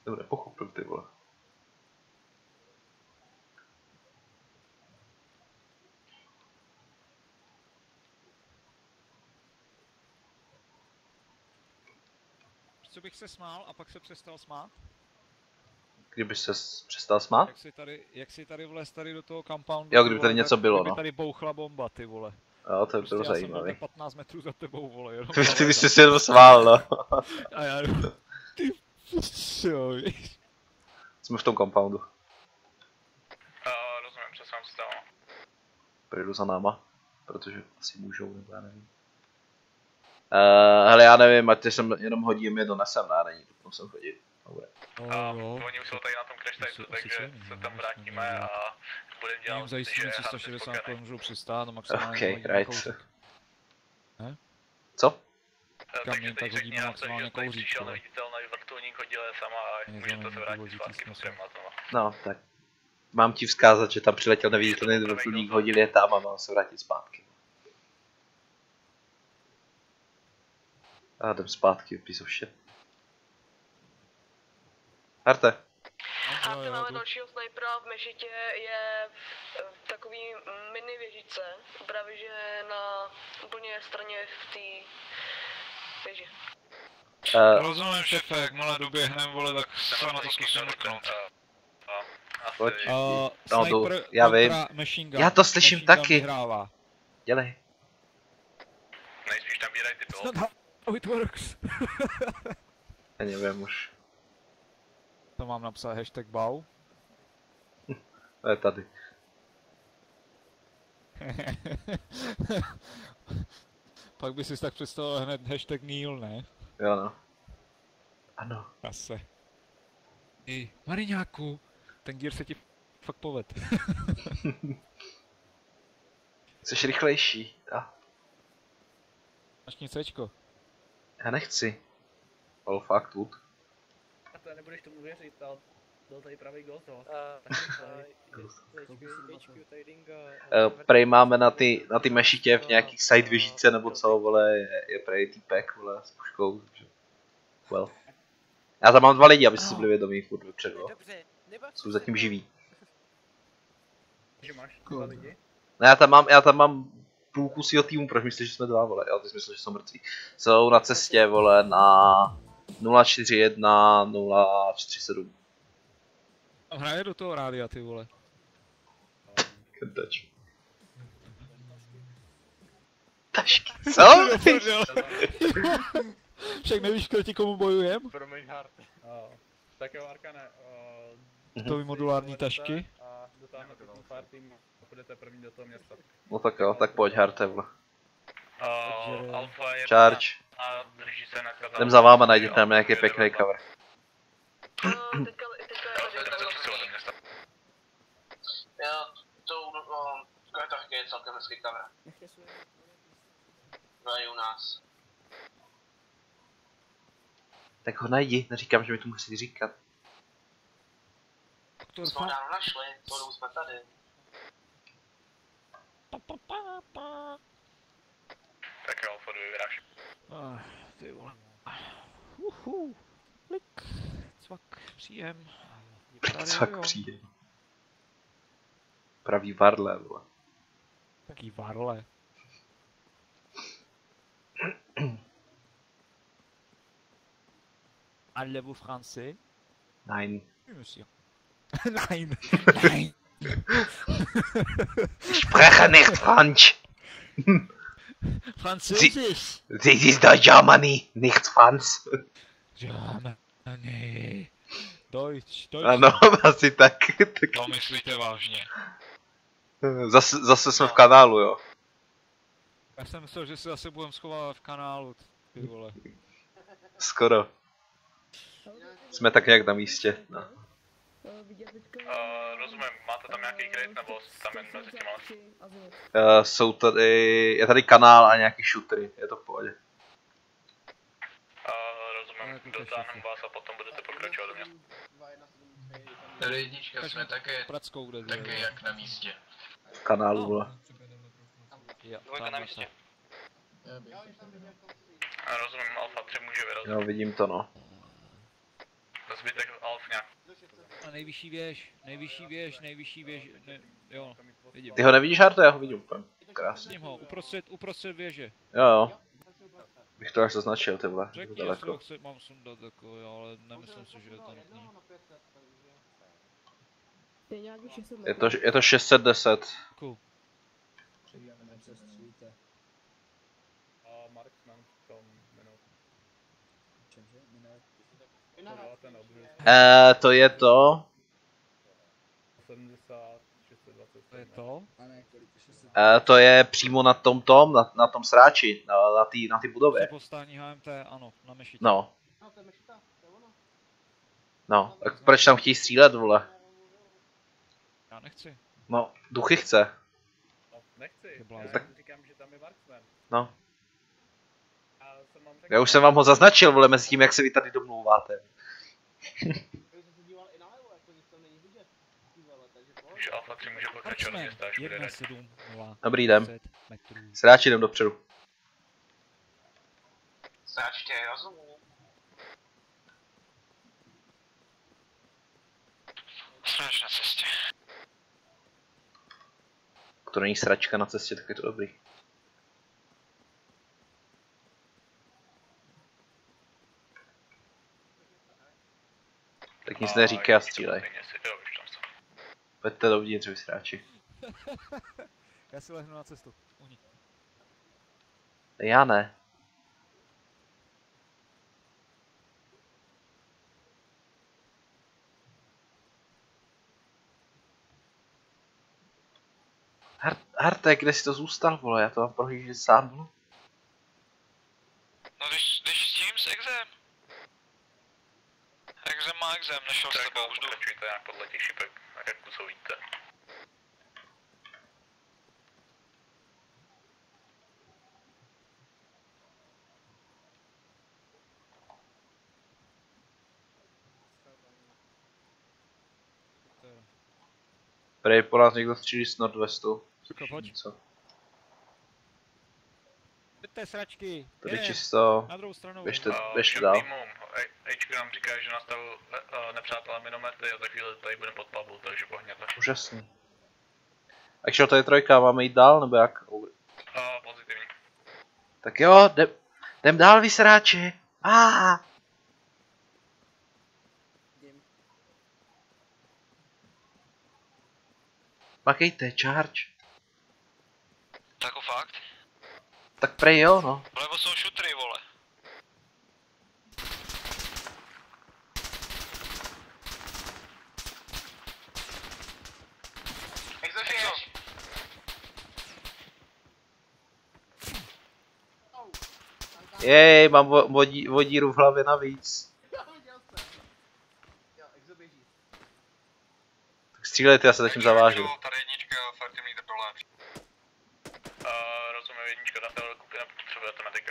To nepochopil, ty vole. Co bych se smál a pak se přestal smát? Kdyby se přestal smát? Jak si tady vlez tady do toho compoundu, Jo, kdyby tady něco bylo, kdyby no. tady bouchla bomba, ty vole. Jo, to by Prostě bylo já zajímavý. jsem byl 15 metrů za tebou, vole, jenom Ty bys si jenom smál, no. a já ty čo, víš? Jsme v tom compoundu. Rozumím, co jsem stalo. Projdu za náma, protože asi můžou, nebo já nevím. Hele, já nevím, ať sem jenom hodím je donesem, ne, není to sem chodit. Dobré. Oni už jsou tady na tom crash siteu, takže se tam vrátíme a budeme dělat, jim zajistíme 360 km můžou přistát a maximálně Okay, hodíme right. kousek. Ne? Co? Kam jim tak hodíme maximálně kousek. přišel neviditelný vrtulník, hodil je sama a můžete se vrátit zpátky potřebovat znova. No, tak. Mám ti vzkázat, že tam přiletěl neviditelný vrtulník, hodil je tam a mám se vrátit zpátky. A jdem zpátky, piece of shit. Harte. Harte, máme dalšího snajpera v mešitě, je v takový mini věžičce, právě že na úplně straně v té věži. Rozumím, šefe, jakmile doběhnem, vole, tak se na to zkusím mrknout. Pojď. Sniper já vím. machine gun. Já to slyším Machine gun taky. vyhrává. Dělej. Nejspíš tam bírají ty It's pilot. not how it works. Já nevím už. To mám napsat hashtag BAU. To je tady. Pak by si tak představil hned hashtag Neil, ne? Jo no. Ano. Zase. Ej, Mariňáku, ten gear se ti fakt poved. Jsi rychlejší. Máš nicečko. Já nechci. All fuck wood. A to nebudeš tomu věřit, ale byl tady pravý ghost, jo. Prej máme na ty mešitě v nějaký side věžice nebo co, vole, je prej týpek, vole, s puškou, takže... Well. Já tam mám 2 lidi, aby si byli vědomí furt dopředu, jsou zatím živí. Že máš 2 lidi? No já tam mám půlku svýho týmu, proč myslíš, že jsme 2, vole, jo, ty jsi myslel, že jsou mrtví. Jsou na cestě, vole, na 041 047. Tam hraje do toho rádia, ty vole. Tač. Tašky, co? Však nevíš, proti komu bojujem? Promiň, Hart. Tak jo, Arkane. To modulární tašky. A dotáhnete ten fire team a půjdete první do toho města. No tak jo, tak pojď Harte, vole. Alfa je Charge. a drží se na kazalu. Jdem za váma, najděte tam nějaký pěkný cover. Teďka Jo, to taky je celkem hezký cover. No i u nás. Tak ho najdi, neříkám, že mi to musí říkat. Jsme ho ráno našli, tou jsme tady. Tak jo, Alfa 2 vyráš. Ty vole. Klik. Cvak, příjem. Cvak přijde. Pravý varle, vole. Taký varle. Allez-vous français? Nein. Oui, monsieur. Nein. Nein. Ich spreche nicht Fransch. Französisch. This is the Germany, nicht Franz. Germany. Deutsch. Ano, asi tak. To myslíte vážně. Zase jsme v kanálu, jo. Já jsem myslel, že se zase budeme schovávat v kanálu, ty vole. Skoro. Jsme tak nějak na místě, no. Rozumím, máte tam nějaký crate nebo tam jen mezi těma? Jsou tady, je tady kanál a nějaký shootery, je to v pohodě. Rozumím, dotáhnem vás a potom budete pokračovat do města. Tady jednička, jsme také jak na místě. V kanálu, vole. Dvojka na místě. Rozumím, Alfa 3 může vyrazit. Jo, vidím to, no. Zbytek Alfa A nejvyšší věž, ne, jo, vidím. Ty ho nevidíš, Harte? Já ho vidím úplně. Krásně. Vidím ho, uprostřed věže. Jo. Bych to až zaznačil, ty vole. Řekni, jestli ho mám sundat, jako, jo, ale nemyslím si, že je to nutný. Je to 610. Cool. A Marksman v tom minul. To je to. 70, 620. To je to? To je přímo na na tom sráči, na ty budově. Povstání HMT, ano, na mešitě. No. No, tak proč tam chtějí střílet, vole? Já nechci. No, duchy chce. No, nechci. Tak- Já říkám, že tam je Marksman. No. A jsem vám řekl, Já už jsem vám ho zaznačil, vole, mezi tím, jak se vy tady domlouváte. že Alfa 3 může pokračovat do města, až bude ready. 1,7,0. Dobrý den. 10 metrů. Sráči, jdem dopředu. Sráč tě rozumím. Sráč na cestě. To není sračka na cestě, tak je to dobrý. Tak nic neříkej a střílej. Pojďte dovnitř, vy sráči. Já si lehnu na cestu. Unik. Já ne. Harte, kde jsi to zůstal, vole? Já to mám prohlížet sám, vole. No když s tím, s exem. Exem má exem, nešel s tebou už jdu. Pokračujte nějak podle těch šipek, jak co víte. Prej po nás někdo střílí z Nordwestu. Pojď. Co? Pojďte sračky. Tady Jedem. čisto. Na druhou stranu. Běžte Všem dál. týmům, Hčko nám říká, že nastavil nepřátelé minomety a za chvíli tady budeme pod Pavlu, takže pohněte. Úžasný. Actual, to je trojka, máme jít dál, nebo jak? Pozitivní. Tak jo, jdem dál, vy sráči. Makejte, charge. Tako fakt? Tak prej jo, no. Vlevo jsou šutry, vole. Jak zažiješ? Jej, mám vodíru v hlavě navíc. Tak střílejte, já se zatím zavážu. Tady jednička, fakt mít dole. Rozumím, jednička, ta kupina potřebujete medica.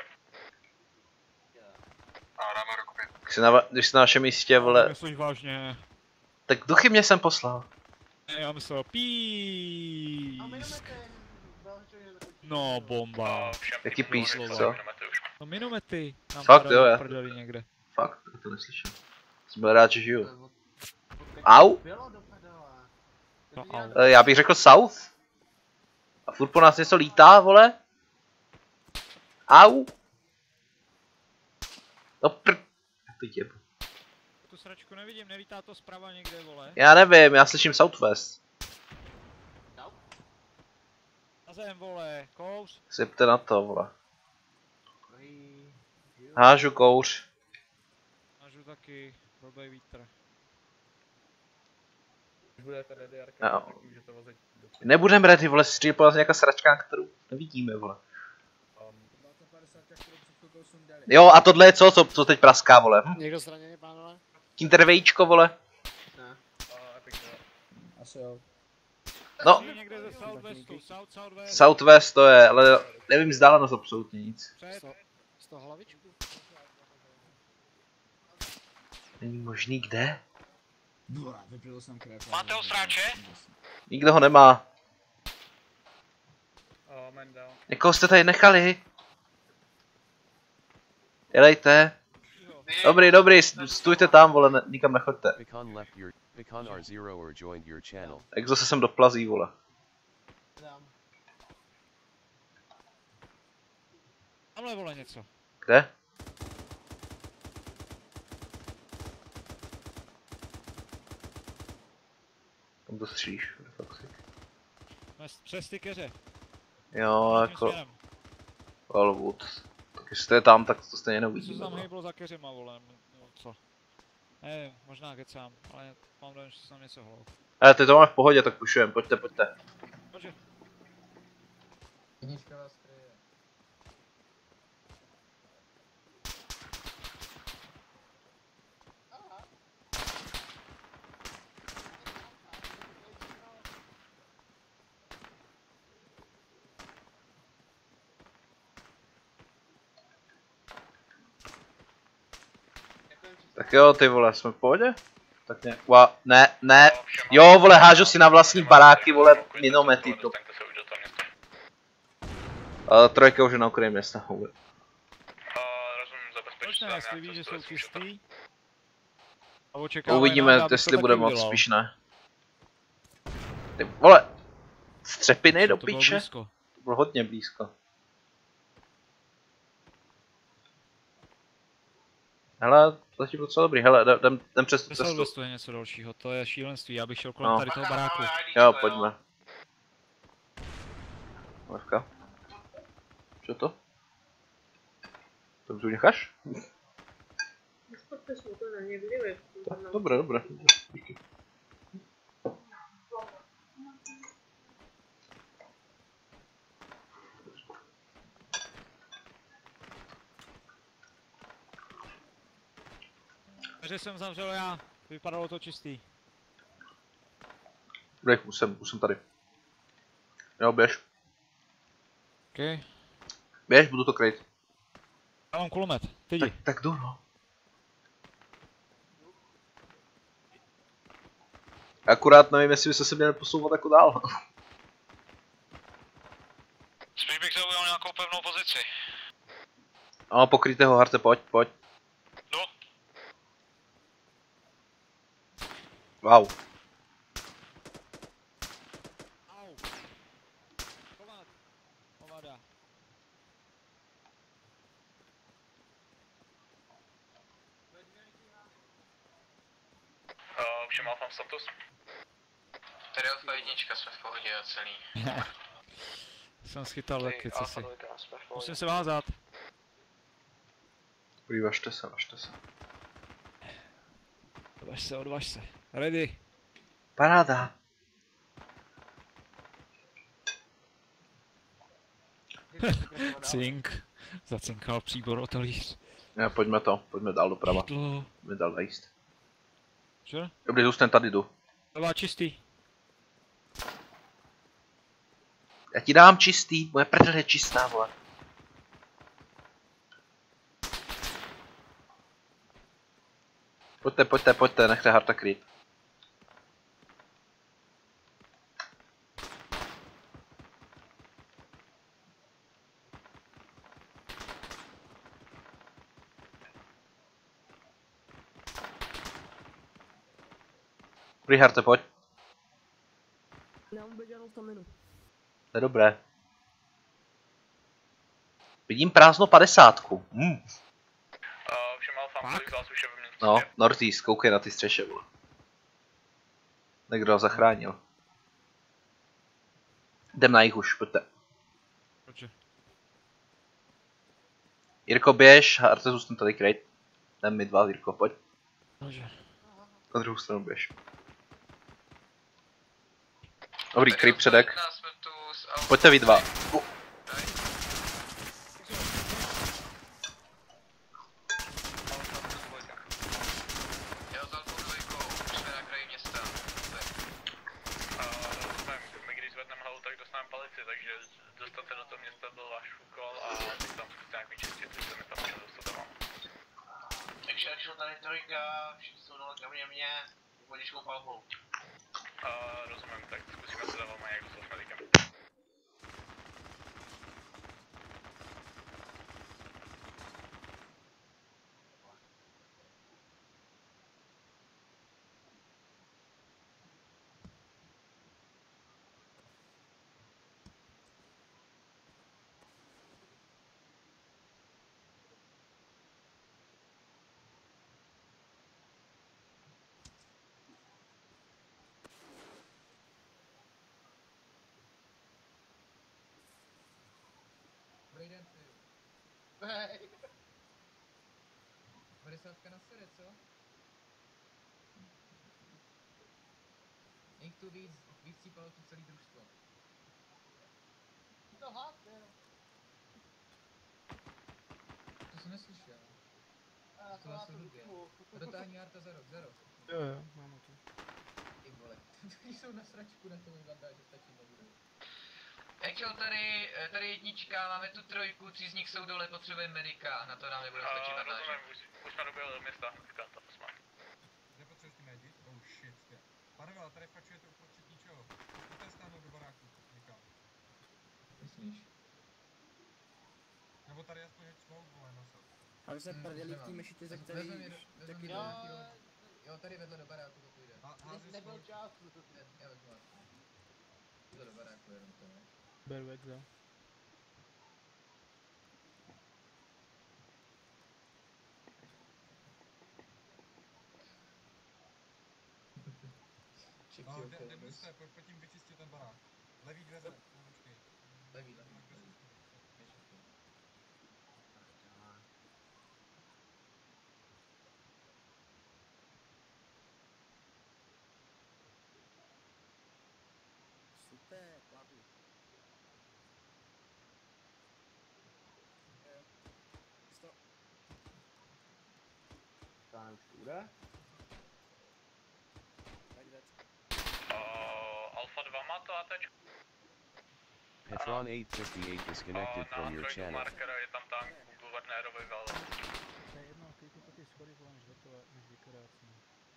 A dáme ruku. Když jsi na našem místě, vole, Myslíš vážně? tak duchy mě jsem poslal. Já myslel písk. No, bomba. Jaký písk, co? No minomety. Nám Fakt, padaly jo, do já. prdeli někde. Fakt, tak to neslyšel. Jsem byl rád, že žiju. Au? No, au. Já bych řekl south. A furt po nás něco lítá, vole? Au? No Jak to jeb. Tu sračku nevidím, nelítá to zprava někde, vole. Já nevím, já slyším southwest. Na zem, vole, kouř. Sypte na to, vole. Hážu kouř. Nažu taky, blbej vítr. Když budete ready, Arka, Jo. tak můžete vozit do Nebudem ready, vole, stříl po nás nějaká sračka, kterou nevidíme, vole. Jo, a tohle je co teď praská, vole? Někdo zraněný, pánové? Kintervejčko, vole. Epic, Asi jo. No, Někde ze southwestu, southwest. southwest to je, ale nevím vzdálenost absolutně nic. Před. Z toho hlavičku? Není možný kde? Vyplil jsem krev. Máte ho sráče? Nikdo ho nemá. man down. Někoho jste tady nechali. Jelejte. Jo. Dobrý, stůjte tam, vole, nikam nechoďte. Exo se sem doplazí, vole. Tamhle, vole, něco. Kde? Tam to stříš, Přes ty keře. Jo, jako... Wellwood. Tak jestli to je tam, tak to stejně neuvidíme. Co tam hejblo za keřema, vole, no co? Nevím, možná kecám, ale mám dojem, že se tam něco hlo. Ty to máme v pohodě, tak pušujeme, pojďte. Pojď. Jednička vás kryje. Tak jo, ty vole, jsme v pohodě? Tak nějak, ne, jo vole, hážu si na vlastní baráky, vole, minomety to. Trojka už je na okraji města, vole. Proč ne, jestli víš, že jsou čistý? Uvidíme, jestli bude moc, spíš ne. Ty vole, střepiny do piče? To bylo hodně blízko. Hele, zatím docela dobrý, hele, jdem přes cestu. Cestu je něco dalšího, to je šílenství, já bych šel kolem tady toho baráku. Jo, pojďme. Levka. Co to? To tu necháš? Dobré. Takže jsem zavřel já, vypadalo to čistý. Dobrý, už jsem tady. Jo, běž. OK. Běž, budu to kryt. Já mám kulomet, ty jdi. Tak jdu, no. Akurát nevím, jestli byste se měli posouvat jako dál. Spíš bych zaujal nějakou pevnou pozici. No, pokryjte ho, Harte, pojď. Jdu. Wow. Všem Alfam status. Tady Alfa jednička, jsme v pohodě a celý. Jsem schytal taky, co si. Musím se vázat. Dobrý, važte se. Odvaž se. Ready. Paráda. Cink. Zacinkal příbor o talíř. Jo, pojďme dál doprava. Pojďme dál najíst. Co? Dobrý, zůstaň tady, jdu. To čistý. Já ti dám čistý, moje prdel je čistá, vole. Pojďte, nechte Harta kryt. Dobrý, Harte, pojď. Nemám vůbec žádnou staminu. To je dobré. Vidím prázdno 50. Všem Alfám, kolik z vás už je ve mně? No, Northeast, koukej na ty střeše, vole. Někdo ho zachránil. Jdem na jich už, pojďte. Jirko, běž, Harte, zůstan tady krejt. Jdem my dva, Jirko, pojď. Na druhou stranu běž. Dobrý, kryp předek. Pojďte vy dva. My když zvedneme hlavu, tak dostaneme palici, takže dostat se do toho města byl váš úkol a teď tam zkuste nějak vyčistit, což se mi tam může dostat vám. Takže jak šlo tady trojka, všichni jsou dole kromě mě, vodičkou palbou. Rozumím, tak zkusíme se za váma nějak dostat s medikem. Pej. 50 na sere, co? Jich tu víc cípalo tu celý družstvo. To háte. To jsem neslyšel. A To vás blbě. Dotáhni Arta za rok. Jo, mám to. Ty vole, ty jsou na sračku na tomu bandáži, stačí nebudou. Ekčo, tady jednička, máme tu trojku, 3 z nich jsou dole, potřebujeme medika, na to nám nebude stačit bandáže. Rozumím, už jsme doběhli do města hnedka, to jsme. Nepotřebuješ ty médi? Oh shit, ty. Panové, ale tady fačujete uprostřed ničeho. Zkuste stáhnout do baráku, někam. Myslíš? Nebo tady aspoň smoke, vole, nasad. A vy se prdeli v té mešitě, ze který taky Jo, tady vedle do baráku to půjde. Nebyl čas. Já vezmu vás. Vedle do baráku jenom to, ne? Beru exo. Nebuďte, pojď tím vyčistit ten barák. Levý dveře, počkej. Levý. Super, babi. Stop. Tam už bude? Alfa 2 má to ATčko. Petron 858 disconnected from your channel. Markera je tam tank guvernérovi val. To je jedno, klidně po ty schody vole, než vykorácí.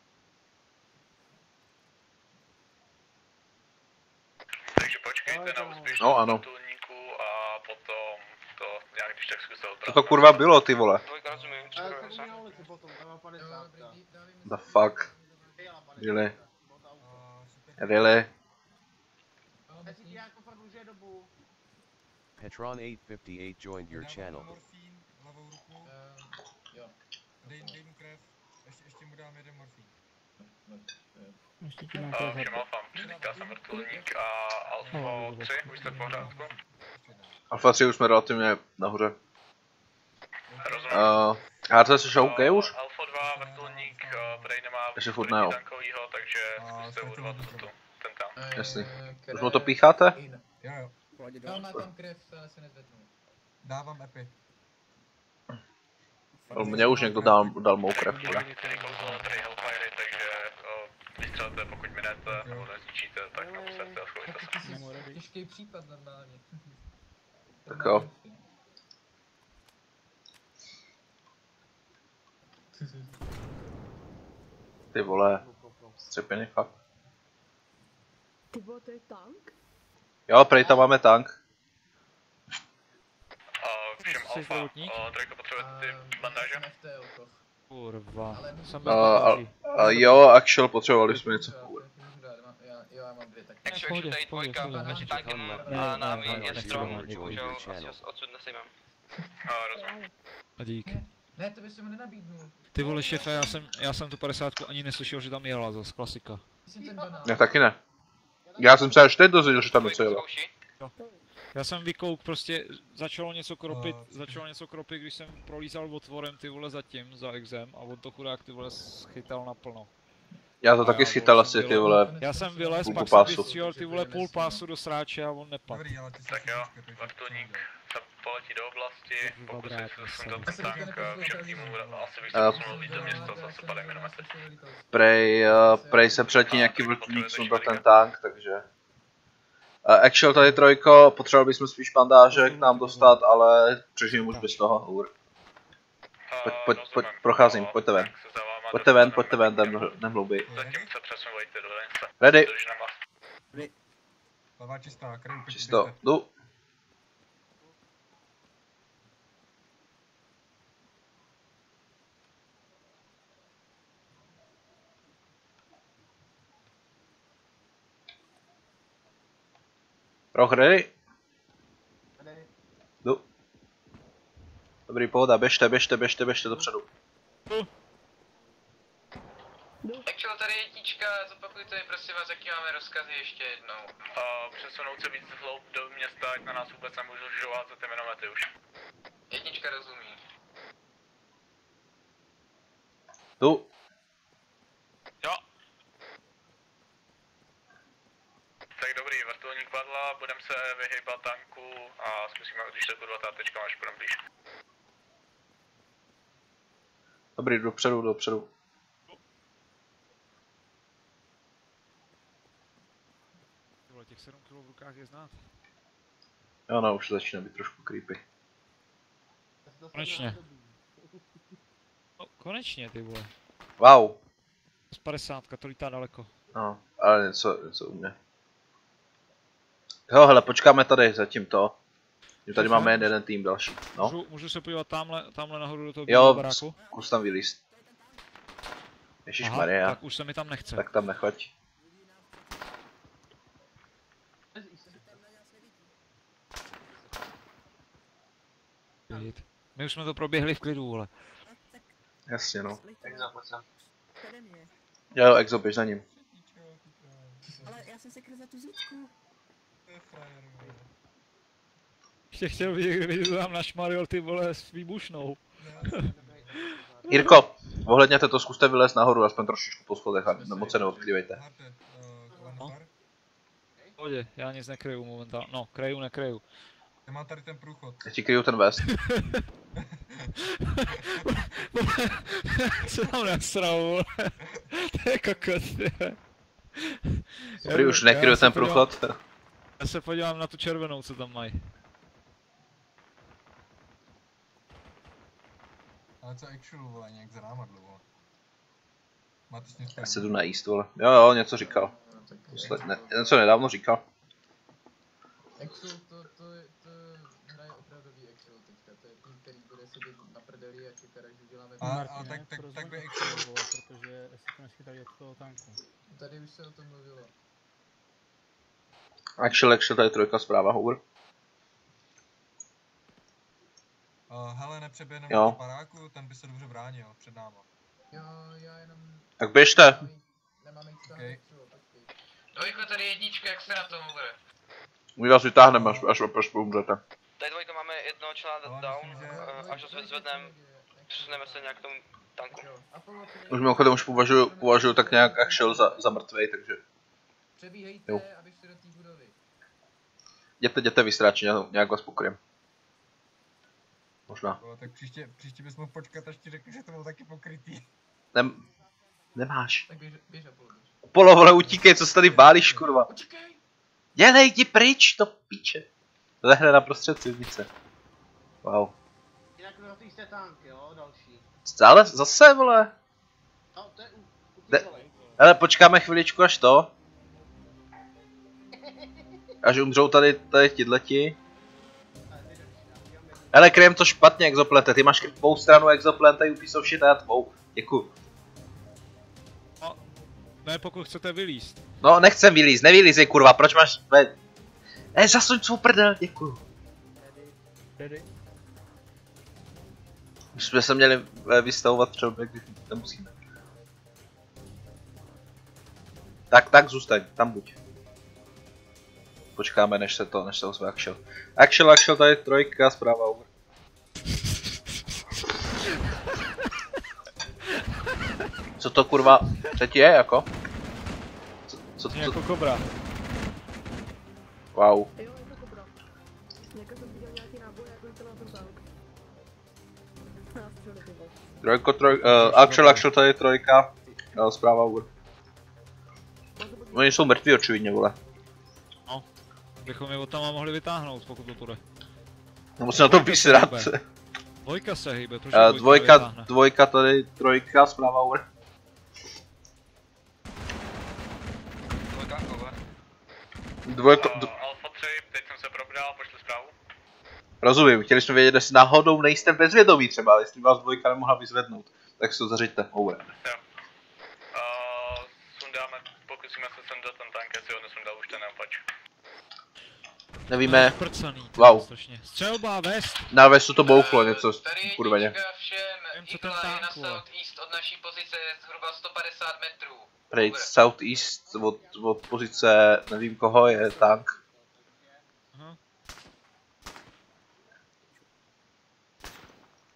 Takže počkejte na úspěšnost No, ano. vrtulníku a potom to nějak když tak zkusil Co to kurva bylo, ty vole? Dvojka, rozumím. Ale na ulici potom, tam má 50. The fuck? Really? Really? Jestli ti jako prodlužuje dobu. Petron 858 joined your channel. Morfín, levou ruku. Jo. Dej mu krev. Ještě mu dám jeden morfín. Ještě ti mám to Všem alfám, přilítá jsem vrtulník a alfa 3, už jste v pořádku? Alfa 3 už jsme relativně nahoře. Rozumím. HRT jsi OK už? Alfa 2 vrtulník, prej nemá Ještě furt ne, jo. tankovýho, takže zkuste urvat ten tam. Jasný. Už mu to pícháte? Jo. No, má tam krev, ale se nezvednu. Dávám epy. Ale mě už někdo dal mou krev. Takže vystřelete, pokud minete, nebo nezničíte, tak naposlete a schovejte se. Těžký případ normálně. Tak jo. Ty vole, střepěný fakt. Ty vole, to je tank? Jo, prej tam máme tank. Všem alfa, Draco potřebujete ty bandáže? Kurva, jsem jo, Actual, potřebovali jsme něco. Jo, já mám 2 taky. Actually, tady dvojka, mezi tankem a námi je strom, bohužel asi odsud nesejmem. Rozumím. A dík. Ne, to by se mu nenabídnul. Ty vole šefe, já jsem tu 50 ani neslyšel, že tam jela zas, klasika. Já taky ne. Já jsem se až teď dozvěděl, že tam něco jelo. Já jsem vykouk, prostě začalo něco kropit, když jsem prolízal otvorem ty vole zatím, za exem, a on to chudák ty vole schytal naplno. Já to taky schytal asi ty vole. Já jsem vylez, půl pak pásu. jsem vystřílel ty vole půl pásu do sráče a on nepadl. Tak jo, vrtulník se poletí do oblasti, pokusí se sundat tank, všem týmům asi bych se posunul víc do města, zase padají minomety. Prej se přiletí nějaký vrtulník sundat ten tank, takže... Actual tady trojko, potřebovali bychom spíš bandáže k nám dostat, ale přežijeme už bez toho. Pojď, procházím, pojďte ven. Pojďte ven, jdem hlouběji. Zatím se přesunujte do hranice. Ready. Hlava čistá, krv. Čisto, jdu. Roh, ready? Jdu. Dobrý, pohoda, běžte dopředu. Actually, tady jednička, zopakujte mi prosím vás, jaký máme rozkazy ještě jednou. Přesunout se víc hloub do města, ať na nás vůbec nemůžu žovat za ty minomety už. Jednička rozumí. Tu. Jo. Tak dobrý, vrtulník padla, budeme se vyhýbat tanku a zkusíme, když to budou tátečka, až budeme blíž. Dobrý, dopředu. Tyhle, těch 7 kg v rukách je znát. Jo, no, už začíná být trošku creepy. Konečně. No, konečně, ty vole. Wow. Z 50, to lítá daleko. No, ale něco u mě. Jo, hele, počkáme tady zatím to. Tady máme jeden tým další, no. Můžu se podívat tamhle nahoru do toho jo, baráku? zkus tam vylíst. Ježišmarja. Tak už se mi tam nechce. Tak tam nechoď. My už jsme to proběhli v klidu, vole. Jasně, no. Exo, pojď sem. Jo, Exo, běž za ním. Ale já jsem se kryl za tu zítku. Ještě chtěl vidět, kdyby to tam našmaril ty vole s výbušnou. Jirko, ohledněte to, zkuste vylézt nahoru, aspoň trošičku po schodech a moc se neodkrývejte. Pohodě, já nic nekryju momentálně, no, nekryju. Já mám tady ten průchod. Já ti kryju ten vest. Co tam nasral, vole? To je kokos, je. Dobrý, už nekryju ten průchod. Já se podívám na tu červenou, co tam mají. Ale co actual, vole, nějak za námadlu, vole. Máte s ním Já se jdu najíst, vole. Jo, něco říkal. Něco nedávno říkal. Exul, to hraje opravdový Exul teďka, to je tým, který bude sedět na prdeli a čekat, až uděláme tak by Exul, protože si to neschytali od toho tanku. Tady už se o tom mluvilo. Actual, tady trojka zpráva, Hoover. Hele, nepřeběhneme do baráku, ten by se dobře bránil před náma. Jo, já jenom... Tak běžte. Nemáme nic tam Exul, počkej. Dvojko, tady jednička, jak se na tom bude? My vás vytáhneme, až umřete. Tady dvojka máme jednoho člena down, až ho zvedneme, přesuneme se nějak k tomu tanku. Už mimochodem už považuju tak nějak Actual za mrtvej, takže... Přebíhejte a běžte do té budovy. Jděte vystráči, nějak vás pokryjem. Možná. Tak příště bys mohl počkat, až ti řekl, že to bylo taky pokrytý. Nemáš. Tak běž Apollo. Apollo, vole, utíkej, co se tady bálíš, kurva. Dělej, jdi pryč, to píče. Lehne na prostřed silnice. Wow. Jinak jste tank, jo, další. Stále, zase, vole. No, to je Hele, počkáme chviličku až to. Až umřou tady tihleti. Hele, kryjem to špatně, exoplete, ty máš tvou stranu exoplete, you piece of shit, a já tvou. Děkuju. No, ne, pokud chcete vylízt. No, nechcem vylízt, nevylízej, kurva, proč máš... zasuň svou prdel, děkuju. Už jsme se měli vystavovat třeba, když nemusíme. Tak zůstaň, tam buď. Počkáme, než se ozve Actual. Actual, tady trojka, zpráva over. Co to kurva, teď je jako? Co? Jako kobra. Wow. Jo, je to kobra. Někdo jsem viděl nějaký náboj, jako to na ten tank. Actual, tady trojka, zpráva over. Oni jsou mrtví očividně, vole. No, bychom je od tam mohli vytáhnout, pokud to půjde. No musím na to vysrat. Dvojka se hýbe, proč dvojka tady, trojka, zpráva over. Dvojka, Alfa 3, teď jsem se probral, pošli zprávu. Rozumím, chtěli jsme vědět, jestli náhodou nejste bezvědomí třeba, jestli vás dvojka nemohla vyzvednout. Tak si to zařiďte, over. Jo. Sundáme, pokusíme se sundat ten tank, jestli ho nesundal už ten opač. Nevíme. Wow. Střelba, vest. Na vestu to bouchlo něco, kurveně. Všem, Eagle je na southeast od naší pozice zhruba 150 metrů. Prej, southeast od pozice, nevím koho, je tank.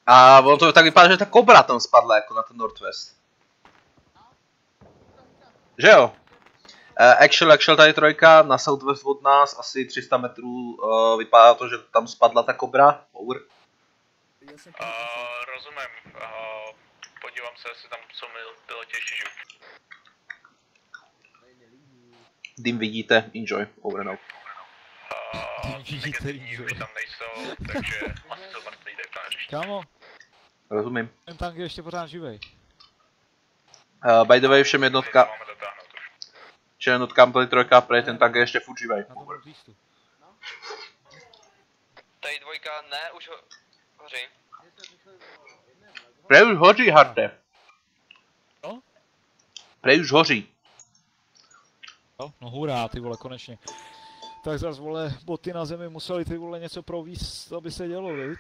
A on to tak vypadá, že ta kobra tam spadla jako na ten Northwest. Že jo? Actual tady trojka, na Southwest od nás, asi 300 metrů, vypadá to, že tam spadla ta kobra. Over. Rozumím. Podívám se, jestli tam jsou piloti ještě živí. Dým vidíte, enjoy, over and out. Už tam nejsou, takže asi jsou mrtví, tak to neřešit. Kámo, Rozumím. ten tank je ještě pořád živej. By the way, všem jednotka. Všem jednotkám tady trojka, prej ten tank je ještě furt živej. Tady dvojka, ne, už hoří. Prej už hoří, Harte. Co? Prej už hoří. No hurá, ty vole, konečně. Tak zas, vole, boty na zemi museli ty vole něco províst, aby se dělo, viď?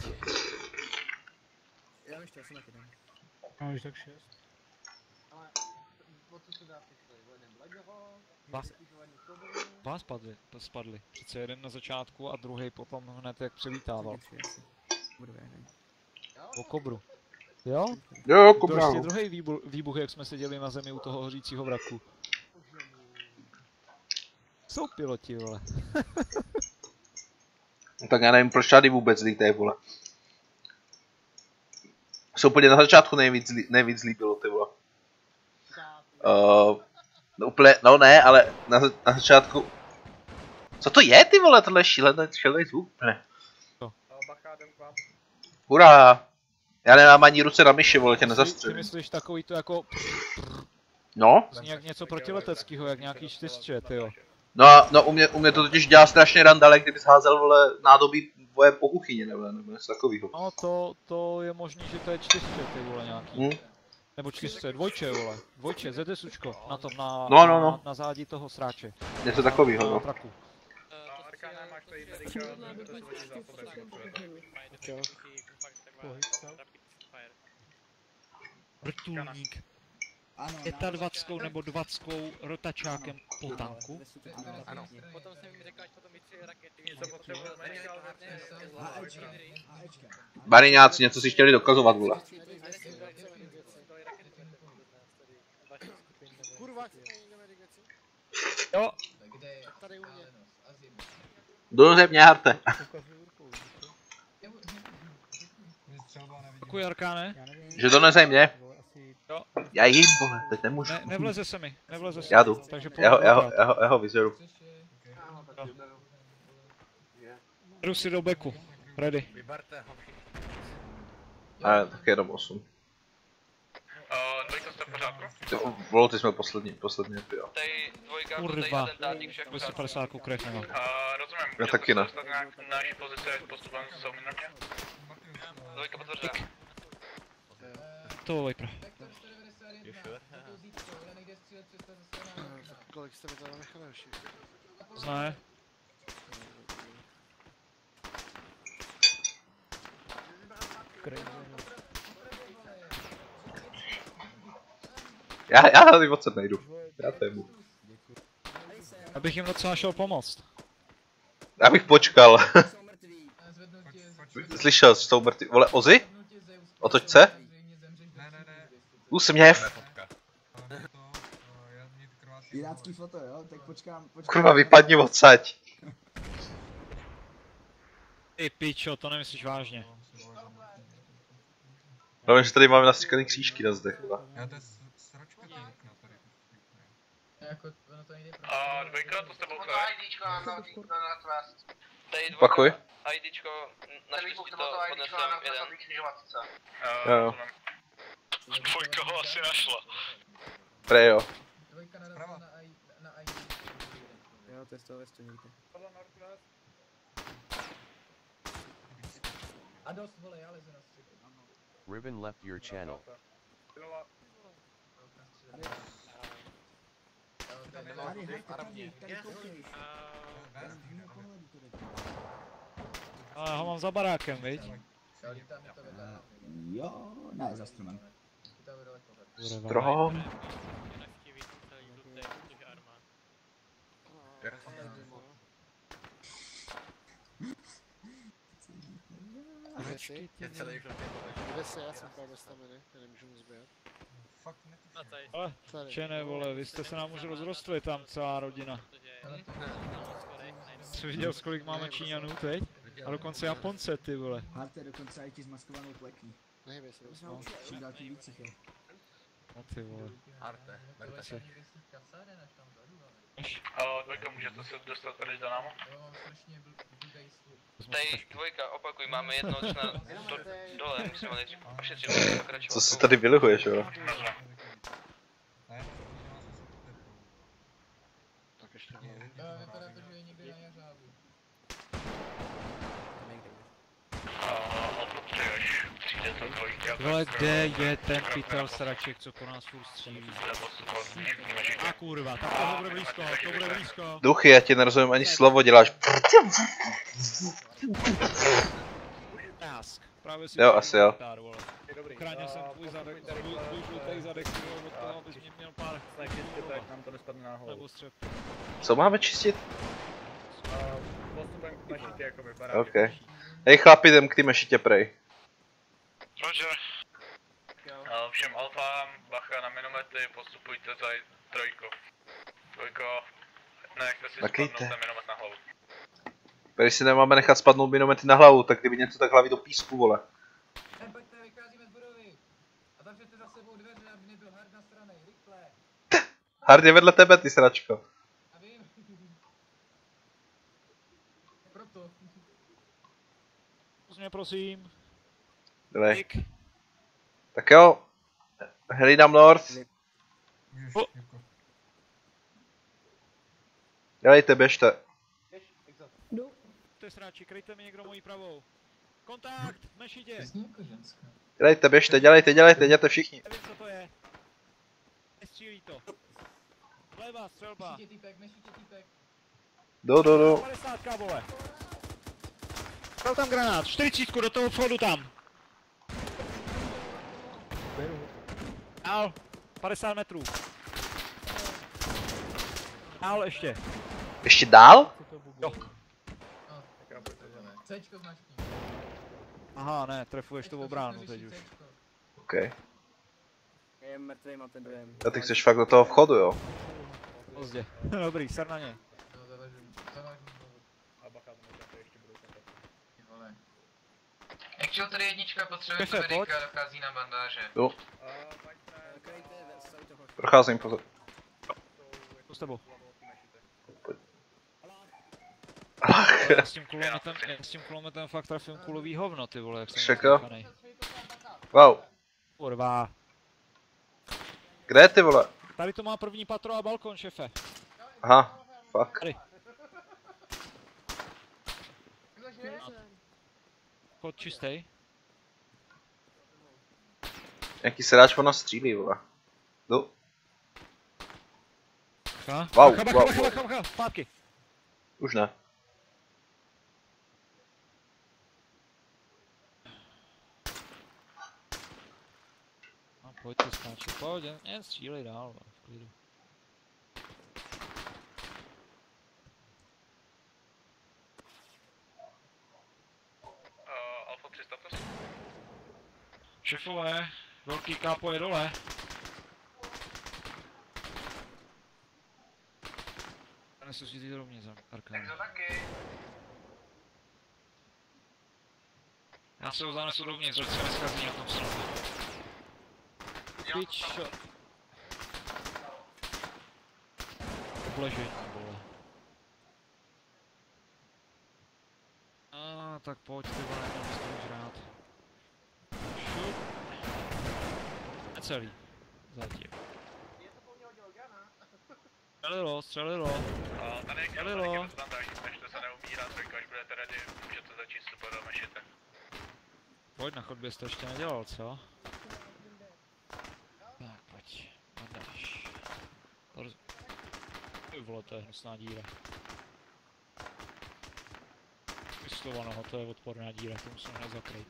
Já ještě asi nakydám. No, už tak 6. Dva spadli. Přece jeden na začátku a druhý potom hned jak převítával. O kobru. Jo? Jo, kobra. Prostě druhý výbuch, jak jsme seděli na zemi u toho hořícího vraku. Jsou piloti, vole. Tak já nevím, proč tady vůbec lítají, vole. Se úplně na začátku nejvíc líbilo, ty vole. No úplně, no ne, ale na začátku... Co to je, ty vole, tohle šílený zvuk, ne? Hurá! Já nemám ani ruce na myši, vole, tě nezastřelím. Ty myslíš takový to jako... No? Jak něco protileteckého, jak nějaký čtyřčet, jo. No, u mě to totiž dělá strašně randale, kdyby házel, vole, nádobí boje po kuchyni, nebo něco takového. No, to je možný, že to je čtyřčet, ty vole, nějaký. Nebo čtyřčet, dvojče, vole. Dvojče, ZSUčko, na tom, na zádi toho sráče. Něco takového, no. Vrtulník. 25 nebo 20 rotačákem po tanku. Ano. Potom jsem jim řekl, až potom víc rakety. Něco potřebujeme. Bariňáci něco si chtěli dokazovat, vole. Kurva, jo. Do země, Harte. Děkuji, Arkáne. Že to nezemě. Jo. Já jim, vole, teď nemůžu. Nevleze se mi, nevleze se. Já jdu. Takže já ho vyzeru. Jdu si do beku. Ready. Ale tak jenom 8. Dvojka jste v pořádku? Volo, ty jsme poslední, jo. Tady dvojka, Kurva. 250 krev nemám. Rozumím. Já taky ne. Naší pozice postupem jsou minutě. Dvojka potvrdila. To Viper. Kolik jste mi tady nechali ještě? Ne. Já tady moc nejdu. Já tému. Abych jim docela šel pomoct. Já bych počkal. Slyšel, že jsou mrtví. Vole, Ozzy? Otoč se? Úsměv. Pirácký foto, jo? Tak počkám. Kurva, vypadni odsaď. Ty pičo, to nemyslíš vážně. No, že tady máme nastříkaný křížky na zdech, vole. A dvojka, to s tebou chce. IDčko na Northwest. Pakuj. IDčko, naštěstí to podnesem jeden. Jo. Dvojka ho asi našla. Prej jo. Jo, to je z toho vestu někde. A dost, vole, já lezu na střechu. Ribbon left your channel. Ale já ho mám za barákem, viď? Jo, ne, za stromem. Strom. Počkej, Kde se, já jsem právě staminy, já nemůžu moc běhat. Fakt netuším. Ale, čene vole, vy jste se nám už rozrostli tam celá rodina. Jsi viděl, kolik máme Číňanů teď? A dokonce Japonce, ty vole. Harte, dokonce i ti zmaskovanou plekí. Nehybej se, No, čím dál tím víc jich je. No ty vole. Arte, berte si. Dvojka, můžete se dostat tady za náma? Tady dvojka, opakuj, máme jednoho člena dole, musíme nejdřív ošetřit, pokračovat. Co se tady vylihuješ, jo? Tak ještě ne. Vypadá to, že je někde na jařábu. Vole, kde je ten pytel sraček, co po nás furt střílí? A kurva, tak to bude blízko, to bude blízko. Duchy, já ti nerozumím ani slovo, děláš. Task. Právě si Jo, asi jo. Chránil jsem tvůj zadek, tvůj žlutej zadek, od toho, abys mě měl pár. Tak nám to nespadne na hlavu. Nebo střep. Co máme čistit? Postupem k mešitě, jakoby, barák. OK. Hej chlapi, jdem k té mešitě prej. Roger. Všem alfám, bacha na minomety, postupujte za trojkou. Dvojko, nenechte si spadnout ten minomet na hlavu. Když si nemáme nechat spadnout minomety na hlavu, tak kdyby něco tak hlavy do písku, vole. Pojďte, vycházíme z budovy. A zavřete za sebou dveře, aby nebyl Hard nasranej, rychle. Hard je vedle tebe, ty sračko. A vím. Proto. Prosím, prosím. Dole. Tak jo. Hlídám North. Dělejte, běžte. Ty sráči, kryjte mi někdo mojí pravou. Kontakt, mešitě. Dělejte, běžte, dělejte všichni. Nevím, co to je. Nestřílí to. Levá střelba. Mešitě týpek. Jdu. 50, vole. Dal tam granát, 40 do toho vchodu tam. Dál, 50 metrů. Dál ještě. Ještě dál? Jo. Cčko značky. Aha, ne, trefuješ tu obránu teď už. OK. Je mrtvý, má ten dojem. A ty chceš fakt do toho vchodu, jo? Pozdě. Dobrý, ser na ně. No, zavažím. A bacha, to ještě budou kontat. Vole. Actual tady jednička, potřebuje to medika, dochází na bandáže. Jo. Kryjte, toho. Procházím pozor. To s tebou. Ach. Já s tím kulometem fakt trafím kulový hovno, ty vole, jak jsem Čekal. nastachanej. Wow. Kurva. Kde je ty vole? Tady to má první patro a balkon, šefe. Aha, fuck. Tady. Chod čistej. Jaký sedáč po nás střílí, vole. Jdu. Wow, wow. Zpátky. Už ne. No, pojďte skáči, pojď, jen střílej dál, v klidu. Alfa 300 plus. Šefové, velký kápo je dole. Nesu si ty rovně za arkády. Já se ho zanesu dovnitř, ať se neskazí na tom stropě. Pičo. Obležení, vole. Tak pojď, ty vole, neměl bys to žrát. Šup. Necelý. Zatím. Střelilo. Střelilo. Než se neumírá, tak až budete ready, můžete začít vstupovat do mešity. Pojď, na chodbě jsi to ještě nedělal, co? Tak, pojď. Nadáš. Ty vole, to je hnusná díra. Vyslovaného, to je odporná díra, to musím hned zakrýt.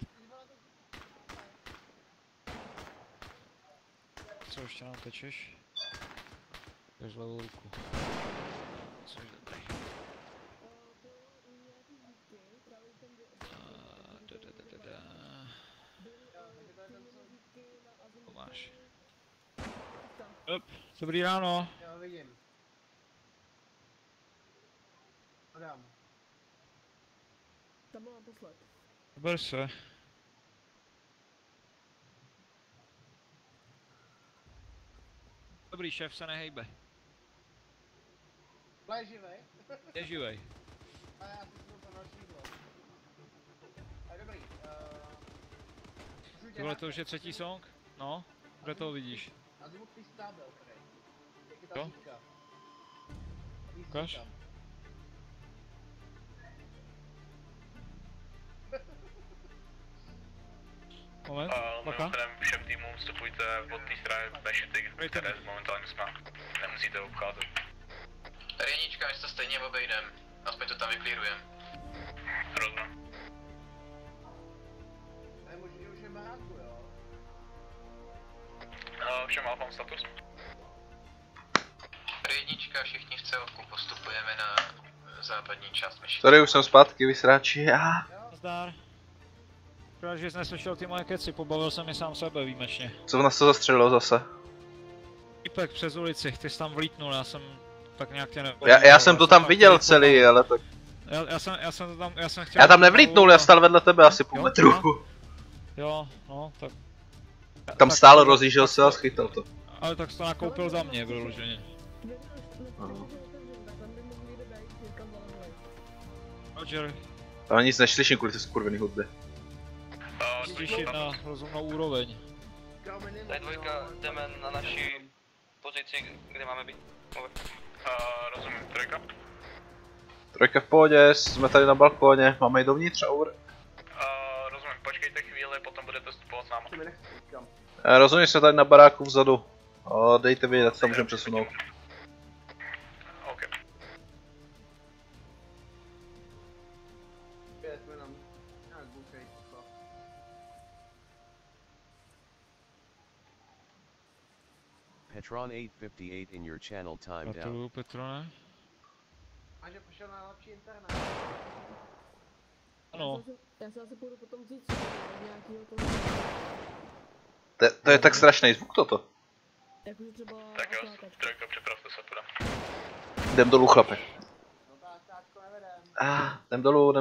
Co ještě nám tečeš? Tež levou ruku. Což dobrý. Dobrý ráno. Jo, vidím. Podám. Tam mám posled. Ber se. Dobrý, šéf se nehejbe. Je živej? Je živej. A já si to další jídlo. Dobrý. Tohle to už je třetí song? No, kde toho vidíš? A zvuk ty stábel, který. Jak je Jo? ta řítka. Ukaž. Moment, baka. Mimochodem všem týmům vstupujte od té strany mešity, které momentálně jsme. Nemusíte obcházet. Tady jednička, my se to stejně obejdem. Aspoň to tam vyklírujem. Rozumím. Ne, možná, že už je baráku, jo? Všem alfám status. Tady jednička, všichni v celku postupujeme na západní část mešity. Tady už jsem zpátky, vysráči. Zdar. Škoda, že jsi neslyšel ty moje keci, pobavil jsem je sám sebe výjimečně. Co v nás to zastřelilo zase? Týpek přes ulici, ty jsi tam vlítnul, já jsem tak nějak tě ne... Já jsem to tam viděl celý, ale tak... Já jsem to tam, já jsem chtěl... Já tam nevlítnul, já stál vedle tebe asi půl metru. Jo, no, tak... Tam stál, rozjížděl se a schytal to. Ale tak jsi to nakoupil za mě, vyloženě. Roger. Tam nic neslyším kvůli té skurvený hudby. Slyším na rozumnou úroveň. Tady dvojka, jdeme na naši pozici, kde máme být. Rozumím, trojka. Trojka v pohodě, jsme tady na balkóně, máme jít dovnitř, over. Rozumím, počkejte chvíli, potom budete vstupovat s náma. Rozumím, jsme tady na baráku vzadu. Dejte vědět, co můžeme přesunout. OK. Petron 858 in your channel timed out. Gratuluju, Petrone. A že pošel na lepší internet. Ano. Já se asi půjdu potom vzít nějakýho toho... To je tak strašný zvuk toto. Jakože třeba... Tak jo, trojka, připravte se, půjdem. Jdem dolů, chlape. No tak, táčko nevedem. Jdem dolů.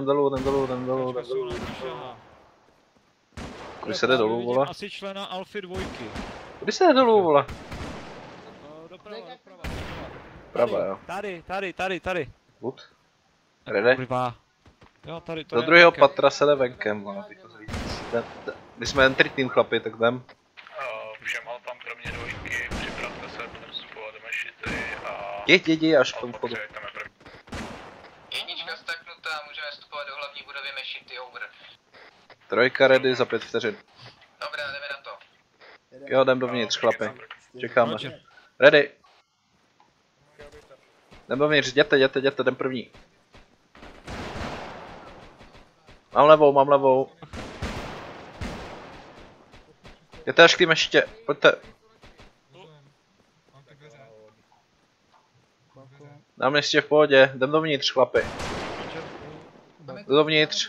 Kudy se jde dolů, vole? Asi člena Alfy 2. Kudy se jde dolů, vole? Doprava. Prava, jo. Tady. Wood? Ready? Kurva. Jo, tady to Do je druhého venkem. patra se jde venkem, vole. My jsme entry team, chlapi, tak jdem. Všem alfám kromě dvojky, připravte se, budeme vstupovat do mešity a... Jedi, až k tomu vchodu. Jednička staknutá, můžeme vstupovat do hlavní budovy mešity, over. Trojka ready za 5 vteřin. Dobrá, jdeme na to. Jo, jdem dovnitř, chlapi. Čekáme. Ready. Jdem dovnitř, jděte, jdem první. Mám levou. Jděte až k tým ještě, pojďte. Dám ještě v pohodě, jdem dovnitř, chlapi. Jdu dovnitř.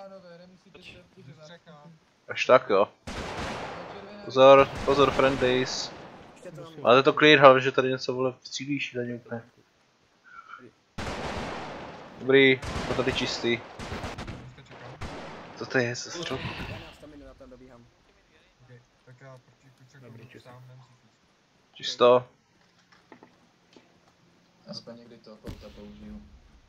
Až tak, jo. Pozor, friendlies. Máte to clear, ale že tady něco, vole, střílí šíleně úplně. Dobrý, to tady čistý. Co to je za střelku? Čisto. Aspoň někdy to pouta použiju.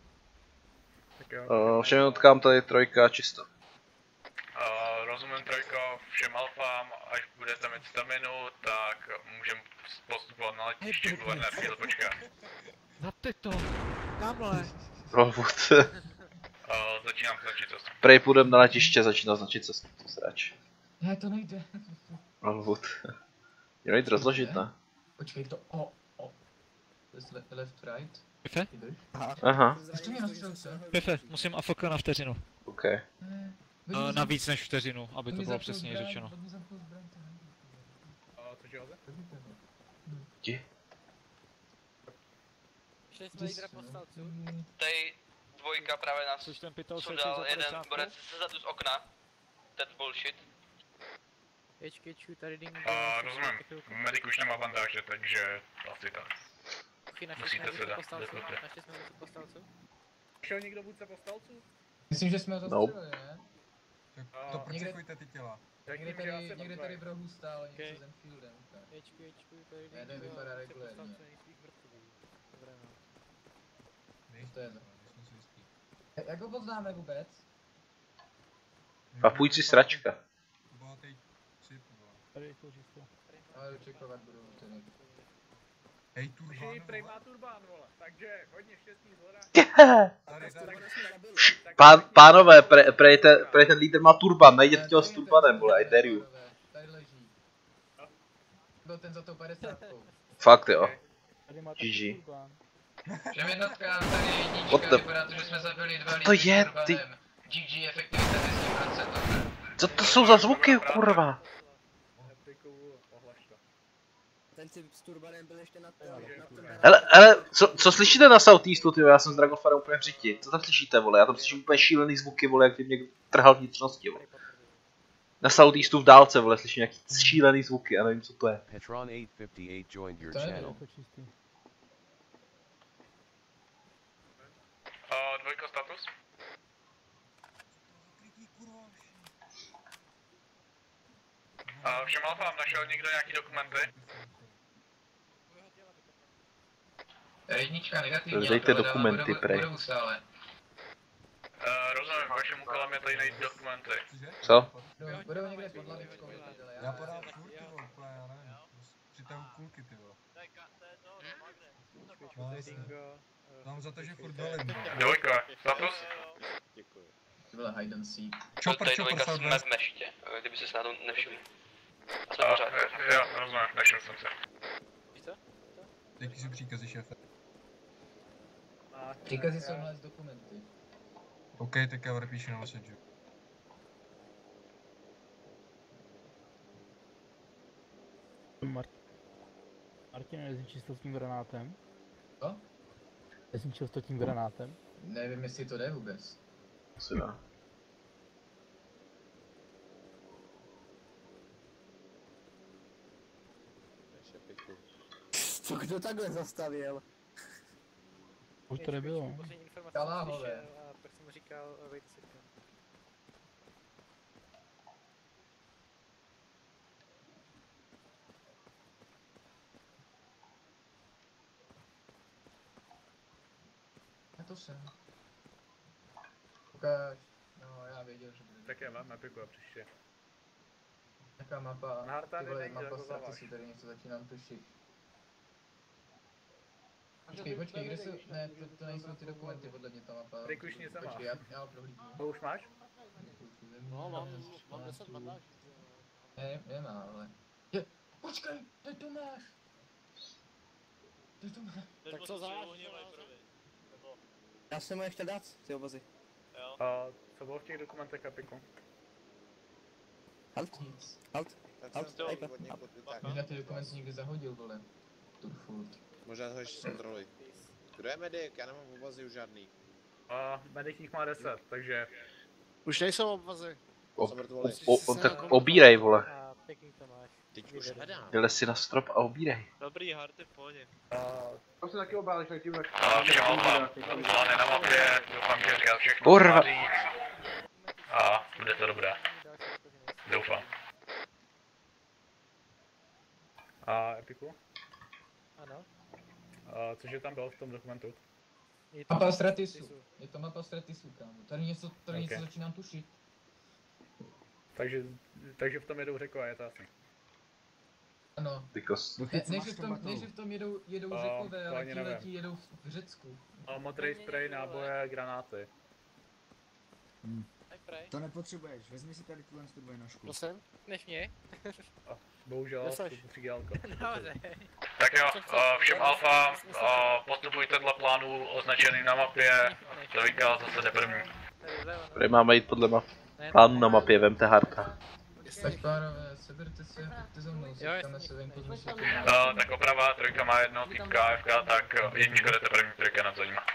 Všem minutkám tady trojka čisto. Rozumím, trojko, všem alfám, až budete mít staminu, tak můžeme postupovat na letiště, guvernér chvíli počká. Zapte to, tamhle. Rollwood. Začínám značit cestu. Prej půjdem na letiště, začíná značit cestu, to srač. Ne, to nejde. Rollwood. Měl jít rozložit, ne? Počkej, to left, right. Pefe? Aha. Pefe, musím AFK na vteřinu. OK. Na víc než vteřinu, aby to bylo přesně řečeno. Jdi. Tady dvojka právě nás sundal jeden borec zezadu z okna. That bullshit. HQ tady ding. Rozumím, medic už nemá bandáže, takže asi tak. Musíte se dát. Našli jsme vůdce povstalců? Šel někdo vůdce povstalců? Myslím, že jsme ho zastřelili, ne? Tak to přečekujte ty těla. Někde tady v rohu stál něco s Enfieldem. HQ tady ding. Jeden vypadá regulérně. To je jak ho poznáme vůbec? Papující sračka. Tady to čisto. Ale čekovat budu tedy. Hej, turbán, Prej má turbán, vole, takže hodně štěstí zhora. Pánové, prej ten lídr má turban, najděte těho s turbanem, vole, I dare you. Tady leží. Byl ten za tou 50. Fakt jo. GG. Všem jednotkám tady jednička, vypadá to, že jsme zabili 2 lidi to je, ty... GG efektivita 200%. Co to jsou za zvuky, kurva? Ten si s turbanem byl ještě na tom. Hele, co slyšíte na Southeastu, tyjo, já jsem s Dragonfarem úplně v řiti. Co tam slyšíte, vole? Já tam slyším úplně šílený zvuky, vole, jak by mě trhal vnitřnosti, vole. Na Southeastu v dálce, vole, slyším nějaký šílený zvuky, já nevím, co to je. Petron 858 joined your channel. Dvojka status? Všem alfám, našel někdo nějaký dokumenty? Jednička negativní. Dejte dokumenty, prej. Rozumím, vaším úkolem je tady najít dokumenty. Co? Budou někde pod lavičkou. Já podám furt, ty vole, úplně, já nevím. Přitahu kulky, ty vole. No jasně. Mám za to, že furt dolím. Dvojka, status? Děkuji. To byla hide and seek. Tady dvojka jsme v meště, kdyby se snad nevšiml. Jsme pořád. Jo, rozumím, nevšiml jsem se. Jaký jsou příkazy, šéfe? Příkazy jsou nalézt dokumenty. OK, tak já odepíšu na Messenger. Martin, nezničil to tím granátem? Co? Nezničil to tím granátem? Nevím, jestli to jde vůbec. Asi dá. Co kdo takhle zastavil? Už to nebylo. Kaláhové. A pak jsem říkal, wait a second. A to jsem. Ukáž. No, já věděl, že bude. Tak já mám mapiku a příště. Jaká mapa? Na Hartá Ty vole, není, mapa jako ztráty zavaš. si tady něco začínám tušit. Počkej, kde jsou, ne, to nejsou ty dokumenty, podle mě ta mapa. Rick už nic nemá. Počkej, já ho prohlídnu. To už máš? No, mám 10 bandáží. Nemá, ale. Počkej, ty to máš! Ty to máš. Tak co záš? Já jsem mu chtěl dát, ty obazy. A co bylo v těch dokumentech, Epiku? Halt. Halt. Mě na ty dokumenty někdy zahodil, vole. Turfurt. Možná to ještě zkontroluj. Kdo je medic? Já nemám obazy už žádný. Medic jich má 10, takže... Už nejsou obvazy. Tak obírej, vole. Teď už hledám. Jde si na strop a obírej. Dobrý, Harty, v pohodě. To se taky obáleš, tak tím tak... Všem alfám, plány na mapě, doufám, že říkal všechno. Kurva. A bude to dobré. Doufám. A Epiku? Ano. Cože tam bylo v tom dokumentu? Mapa Stratisu. Je to mapa Stratisu, kámo. Tady něco začínám tušit. Takže v tom jedou řekové, je to jasný. Ano. Než v tom jedou řekové, ale tímhletí jedou v Řecku. Modrý spray, náboje, granáty. To nepotřebuješ, vezmi si tady tuhle dvojnožku. Prosím? Než mě? Bohužel, přigálko. Tak jo, všem alfám, postupujte dle plánů označený na mapě, dvojka zase jde první. Tady máme jít podle plánu na mapě, vemte Harta. Tak pánové, seberte si, pojďte za mnou, setkáme se venku z myšlíky. Tak oprava, trojka má jedno týpka AFK, tak jednička jdete první, trojka nad za nima.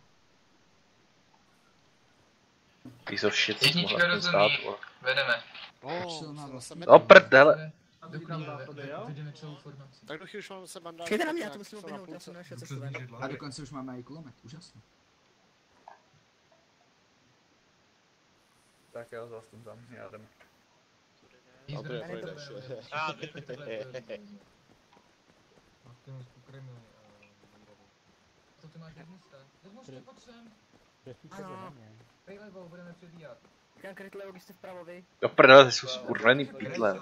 Piece of shit, co Jednička rozumí, vedeme. O prdele. Tak do chvíli už mám zase bandáž. Čekejte na mě, já to musím oběhnout, já jsem našel cestu ven. A dokonce už máme i kulomet, úžasný. Tak jo, zastím tam, já jdem. Dobré, projdeš. Co ty máš Redmusta? Redmusta, pojď sem. Ano. Pej levou, budeme přebíhat. Říkám kryt levo, když jste vpravo vy. Do prdele, ty jsou skurvený pytle.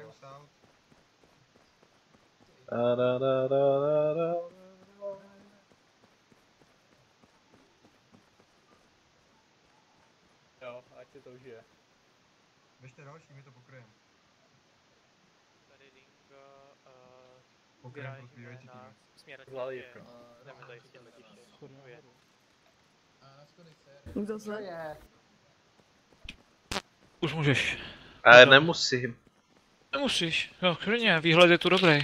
Jo, ať si to užije. Běžte další, my to pokryjeme. Tady Dinka Pokryjeme pro zbývající týmy. směr jdeme zajistit letiště. Zase je. Už můžeš. Ale nemusím. Nemusíš, jo, klidně, výhled je tu dobrý.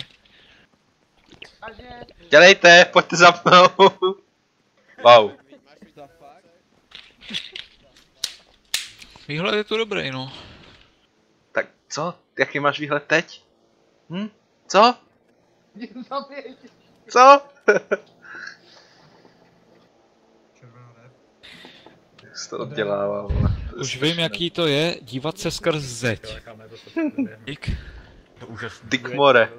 Dělejte, pojďte za mnou. Wow. Výhled je tu dobrý, no. Tak co? Jaký máš výhled teď? Co? Co? Jak se to oddělává, vole. Už vím, jaký to je dívat se skrz zeď. Dík. Dick more.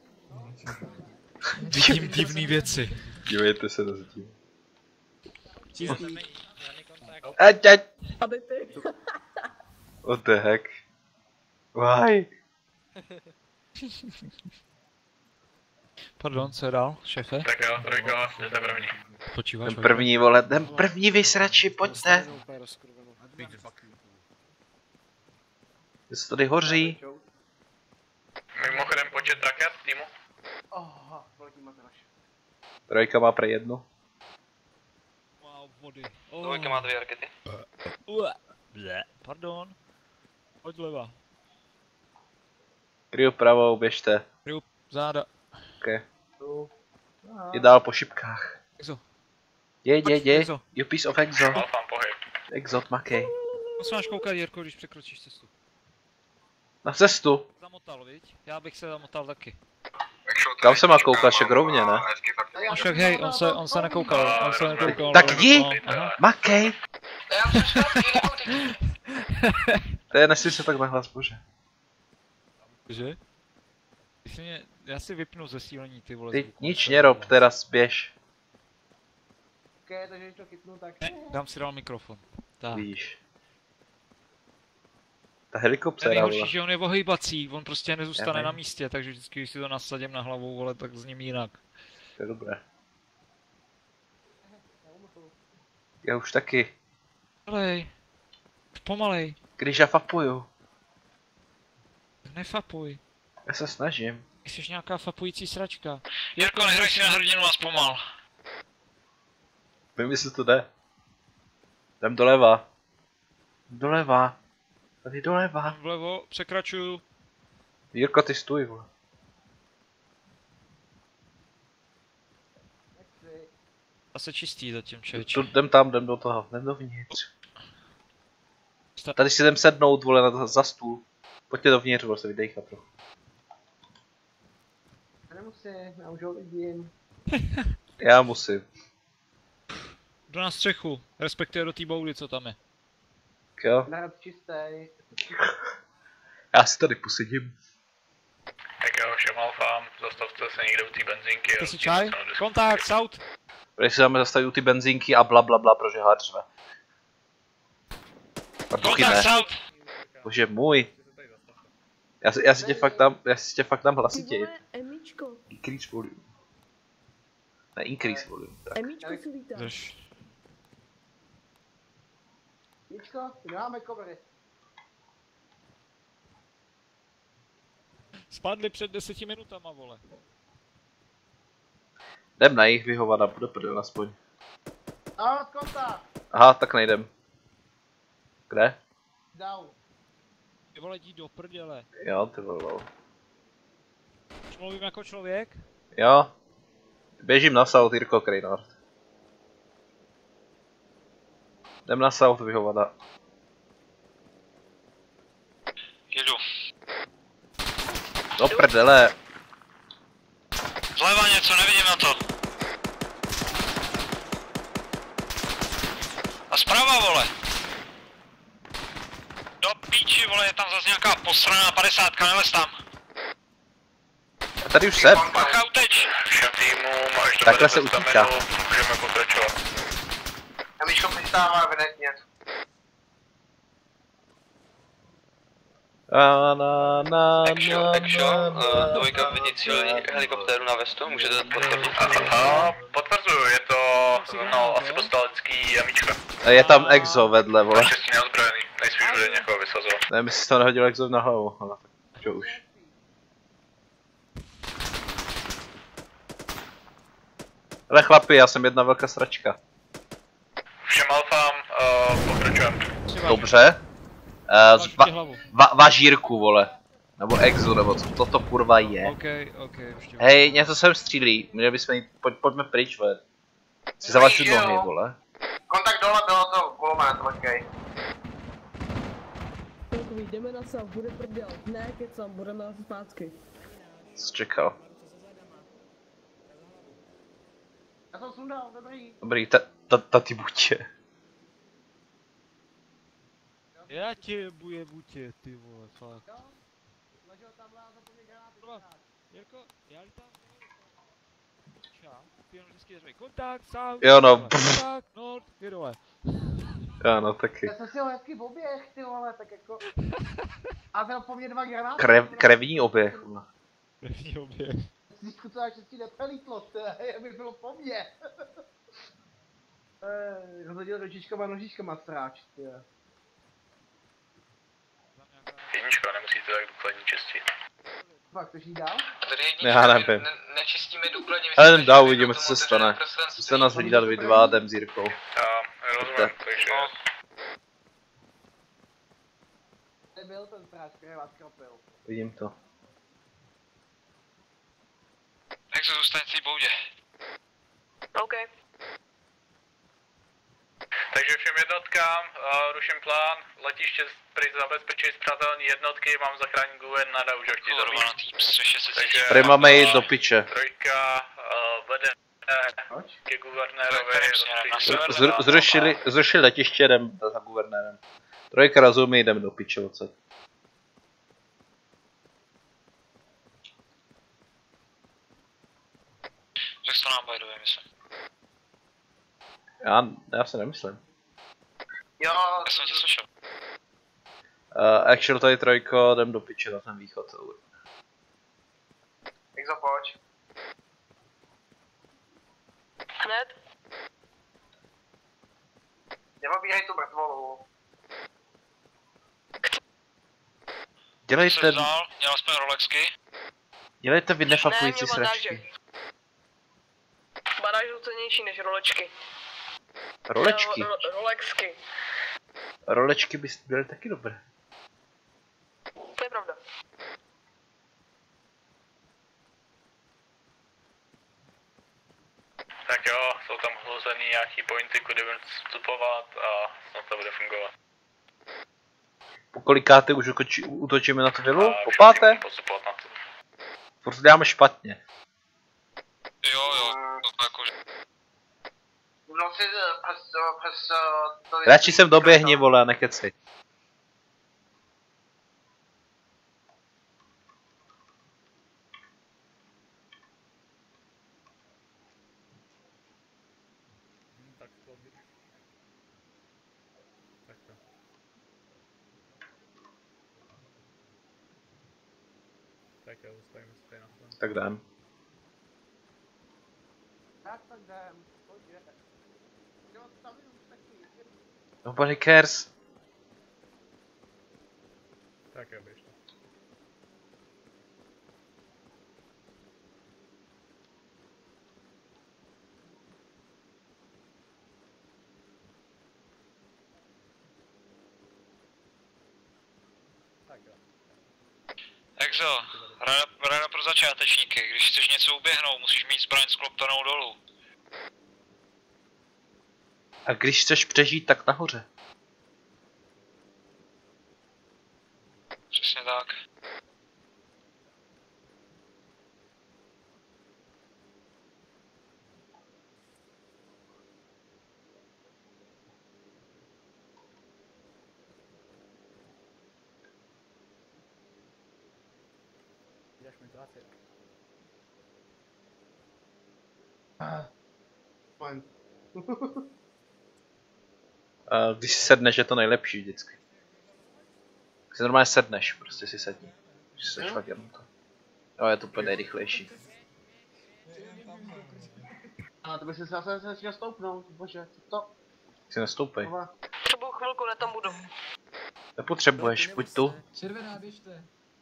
Vidím divný věci. Dívejte se do zdi. Čistý. Ať. Aby ty. What the heck? Why? Pardon, co je dál, šéfe? Tak jo, trojka, jdete první. Počíváš? Ten první, vole, ten první vysrači, pojďte. Je se tady hoří. Mimochodem počet raket týmu. Trojka má prej jednu. Wow, vody. Dvojka má 2 rakety. Pardon. Pojď leva. Kryu pravou, běžte. Kryu záda. Ok. Je dál po šipkách. Exo. Je. You piece of exo. Alfám pohyb. Exot makej. Musím máš koukat, Jirko, když překročíš cestu. Na cestu. Zamotal, viď? Já bych se zamotal taky. Kam se má koukat, však rovně, ne? No však hej, on se nekoukal, Tak jdi! Makej! To je, nesmí se tak nahlas, bože. Že? Já si vypnu zesílení, ty vole. Ty nič nerob, teraz běž. Ok, takže když to chytnu, tak... Ne, dám si dál mikrofon. Tak. Víš. Ta helikoptéra, nejhorší, že on je ohejbací, on prostě nezůstane na místě, takže vždycky, když si to nasadím na hlavu, vole, tak zním jinak. To je dobré. Já už taky. Pomalej. Pomalej. Když já fapuju. Nefapuj. Já se snažím. Jsi nějaká fapující sračka. Jirko, nehraj si na hrdinu a zpomal. Vím, jestli to jde. Jdem doleva. Doleva. Tady doleva. Vlevo, překračuju. Jirko, ty stůj, vole. Asi čistý zatím, čeč. Jdem tam, jdem do toho, jdem dovnitř. Tady si jdem sednout, vole, za stůl. Pojďte dovnitř, vole, se vydejchat trochu. Nemusím, já už ho vidím. Já musím. Jdu na střechu, respektive do té boudy, co tam je. Jo. Hrad čistý. Já si tady posedím. Tak jo, všem alfám, zastavte se někde u té benzinky. Ty si čaj? Kontakt, south! Protože si máme zastavit u ty benzínky a bla bla bla, protože řve. Kontakt, south! Bože můj. Já si tě fakt dám hlasitěji. Emičko. Increase volume. Ne, increase volume. Tak. Emičko si vítá. Emičko, nemáme covery. Spadli před 10 minutama, vole. Jdem na jich vyhovat do prdel aspoň. Ahoj, kontakt! Aha, tak nejdem. Kde? Down. Ty vole, jdi do prdele. Jo, ty vole. Už mluvím jako člověk? Jo. Běžím na south, Jirko Krejnard. Jdem na south vyhovada. Jdu. Do prdele. Zleva něco, nevidím na to. A zprava, vole. Do píči, vole, je tam zase nějaká posraná 50, nelez tam. A tady už jsem. Bacha, uteč. Všem týmům, až do Takhle se utíká. Můžeme pokračovat. Amičko přistává evidentně. Dvojka vidí cíl helikoptéru na Vestu, můžete potvrdit? Potvrzuju, je to, no, asi postalecký Amička. Je tam exo vedle, vole. Naštěstí neozbrojený, nejspíš bude někoho vysazovat. Nevím, jestli jsi tam nehodil exo na hlavu, ale tak čo už. Ale chlapi, já jsem jedna velká sračka. Všem alfám pokračujeme. Dobře. Važírku, vole. Nebo exo, nebo co toto kurva je. Už hej, něco sem střílí, měli bychom jít, pojďme pryč, vole. Si zavačit nohy, vole. Kontakt dole bylo to kulomet, počkej. Jdeme na sám, bude prdel. Ne, kecam, budeme na zpátky. Co čekal? Já jsem sundal, dobrý. Dobrý, ty buďte. Já tě bujebu tě, ty vole, fakt. Ležel tamhle a zapomněl granát. Jirko, já lítám. Ty jenom vždycky řvej kontakt, sám. Jo no. Kontakt, nord, ty dole. Jo no, taky. Já jsem si ho hezky oběh, ty vole, tak jako. A byl po mně 2 granáty. Krevní oběh, vole. Krevní oběh. Získu to až si nepelítlo, aby bylo po mně. Rozhodil ručičkama nožičkama stráč, tyhle. Jednička, nemusíte tak důkladně čistit. Fakt, to jí dál? Já nevím. Nečistíme důkladně. Ale jdem dál, uvidíme, co se stane. Musíte nás hlídat vy dva, jdem s Jirkou. Rozumím, takže... Tady byl ten stráč, který vás kropil. Vidím to. Jak se zůstaň v té boudě. OK. Takže všem jednotkám, ruším plán, letiště zabezpečí zpřátelné jednotky, mám zachránit guvernéra už aktivní. Kurva, na tým střeše se cítím. Tady máme jít do piče. Trojka vede ke guvernérovi. Zrušili letiště, jdem za guvernérem. Trojka rozumí, jdem do piče odsud. Jak to nám bajduje, myslím? Já se nemyslím. Jo, já jsem tě slyšel. Actual tady trojko, jdem do piče na ten východ. Jak započ? Hned? Nepobíhej tu mrtvolu. Dělejte... Měl aspoň Rolexky? Dělejte vy nefakující sračky. Banáž jsou cenější než rolečky. Rolečky? Rolexky. Rolečky by byly taky dobré. To je pravda. Tak jo, jsou tam hlozený nějaký pointy, kudy budeme vstupovat a snad to bude fungovat. Po kolikáte už útočíme na tu vilu? Po páté? Furt děláme špatně. Jo, to jakože... No si přes to... Radši sem doběhni, vole, a nekeci. Tak jdem. Tak jdem, pojď. Nobody cares. Tak jo, běž to. Exo, rada pro začátečníky, když chceš něco uběhnout, musíš mít zbraň skloptanou dolů. A když chceš přežít, tak nahoře. Přesně tak. Fajn. Když si sedneš, je to nejlepší vždycky. Když si normálně sedneš, prostě si sedni. Když seš fakt jenom to. Jo, je to úplně nejrychlejší. A to by si zase chtěl stoupnout, bože, to. Si nestoupej. Potřebuju chvilku, ne tam budu. Nepotřebuješ, pojď tu. Červená, běžte.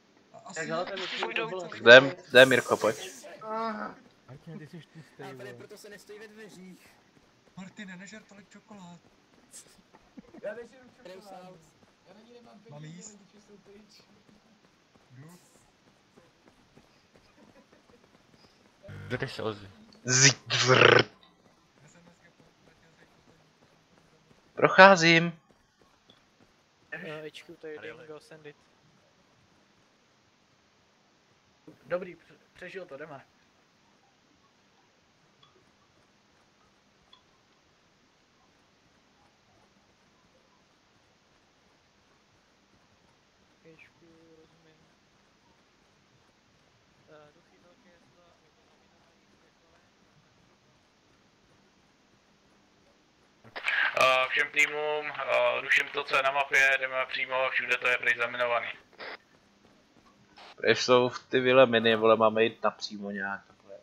Kde Mirko, pojď. Martin, ty jsi tlustý, vole. Proto se nestojí ve dveřích. Martine, nežer tolik čokolád. Já nežeru čokoládu. Já na ní nemám peníze, když jsou pryč. Jdu. Kde se ozví? Zítvr. Procházím. HQ, to je Dingo, send it. Dobrý, přežil to, jdeme. HQ, rozumím. Duchy velké zla, Všem týmům, ruším to, co je na mapě, jdeme přímo, všude to je prej zaminovaný. Prej jsou v ty vile mini, vole, máme jít napřímo nějak.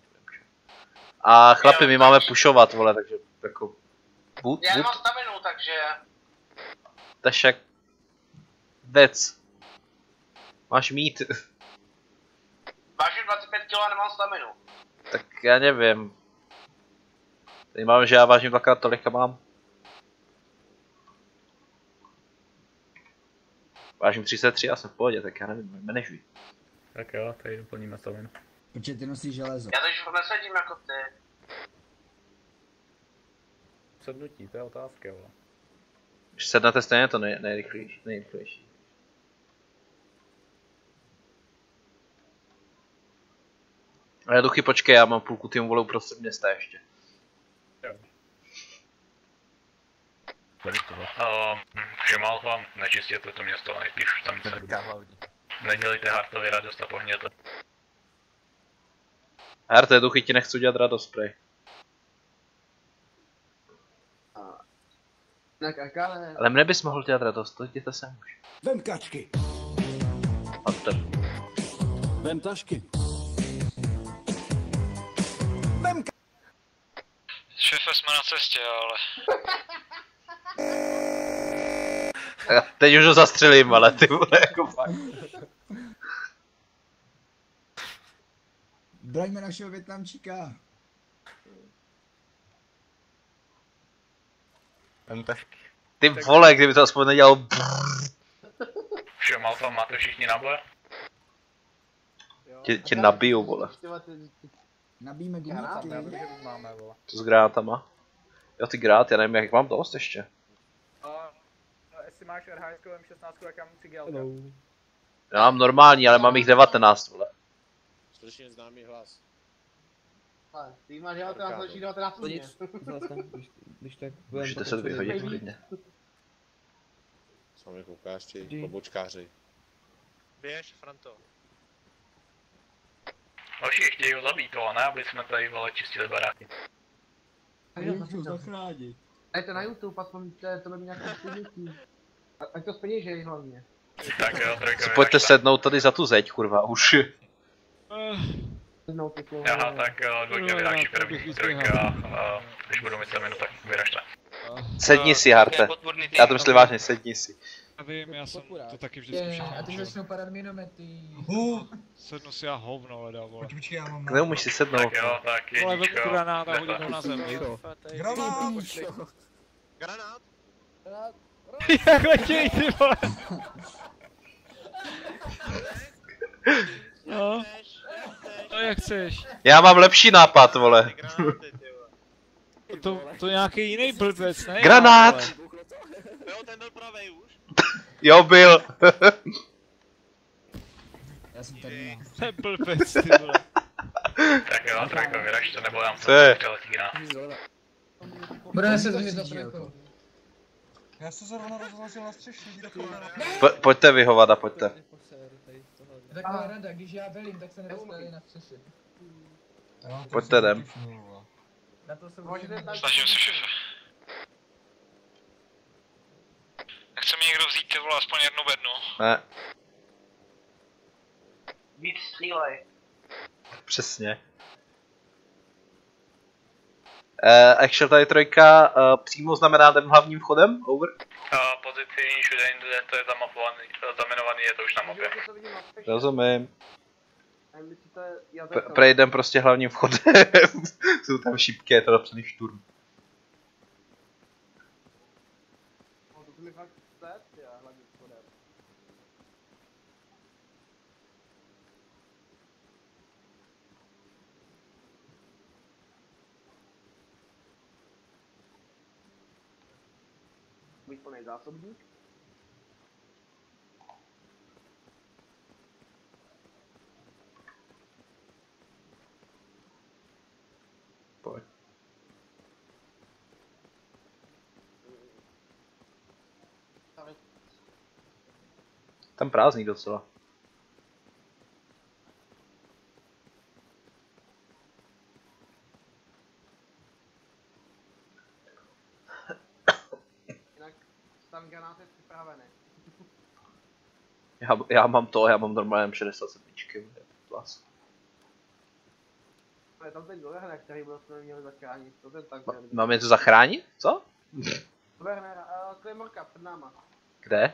A chlapi, my máme pušovat, vole, takže jako... Já nemám staminu, takže... Tašak... Vec. Máš mít. Vážím 25 kg a nemám staminu. Tak já nevím. Tady mám, že já vážím dvakrát tolik a mám. Vážím 33 a jsem v pohodě, tak já nevím, manažuj. Tak jo, tady doplníme staminu. Protože ty nosíš železo. Já teď nesedím jako ty. Sednutí, to je otázka, jo. Když sednete stejně to nejrychlejší. Ale duchy, počkej, já mám půlku týmu volou uprostřed města ještě. Jo. Všem alfa, nečistěte to město nejspíš tam se. Nedělejte Hartovi radost a pohněte. Harte, duchy, ti nechci udělat radost, prej. Ale mne bys mohl dělat radost, to jděte sem už. Vem kačky. Harter. Vem tašky. Šéfe, jsme na cestě, ale... Teď už ho zastřelím, ale ty vole, jako fakt. Braňme našeho Vietnamčíka. Ty vole, kdyby to aspoň nedělal. Všem alfa, máte všichni naboj? Tě nabiju, vole. Nabijeme gumítky. Co s granátama? Jo, ty grát, já nevím, jak mám dost ještě. Jestli máš RH M16, jak já mám cigálka. Já mám normální, ale mám jich 19, vole. Strašně známý hlas. Ty máš 19, další 19 mě. Když tak... Můžete se vyhodit klidně. Sami koukáři, pobočkáři. Běž, Franto. Hoši chtějí ho zabít, ale ne, aby jsme tady, vole, čistili baráky. Můžu zachránit. Dajte na YouTube, aspoň to by mě nějaké splnětí. Ať to splněžej hlavně. Tak jo, trojka. Pojďte sednout tady za tu zeď, kurva, už. Aha, tak dvojka vyráží první, trojka, když budu mít staminu, tak vyražte. Sedni si, Harte. Já to myslím vážně, sedni si. Já vím, já jsem to taky vždycky všechno a teď začnou padat minomety. Sednu si já hovno, leda, vole. Neumíš si sednout. Tak jo, tak Vole, jedničko. vezmu granát a hodím ho na zem. Granát! Jak letěj, ty vole! No. No jak chceš. Já mám lepší nápad, vole. To nějaký jiný blbec, ne? Granát! Jo, ten byl pravej už. Jo, byl. Já jsem tady na. To je blbec, ty vole. Tak jo, trojka, vyražte, nebo já Co je? přeletí granát. Budeme se držet za trojkou. Já se zrovna rozložil na střeše, jdi do kolena. Pojďte vyhovat a pojďte. Taková rada, když já velím, tak se nedostali na střeše. Pojďte jdem. Na to se snažím se, šefe. Nechce mi někdo vzít, ty vole, aspoň jednu bednu? Ne. Víc střílej. Přesně. Actual tady trojka přímo znamená ten hlavním vchodem? Over? Pozitivní, všude jinde, to je zamenovaný, je to už na mapě. Rozumím. Prejdem prostě hlavním vchodem. Jsou tam šipky, je to napsaný šturm. Být plný zásobník. Pojď. Tam prázdný docela. Tam granáty připravené. Já mám normálně 67. Plus. Je tam ten Werner, který jsme měli zachránit. To ten tank. Mám něco zachránit? Co? Werner, Claymorka před náma. Kde?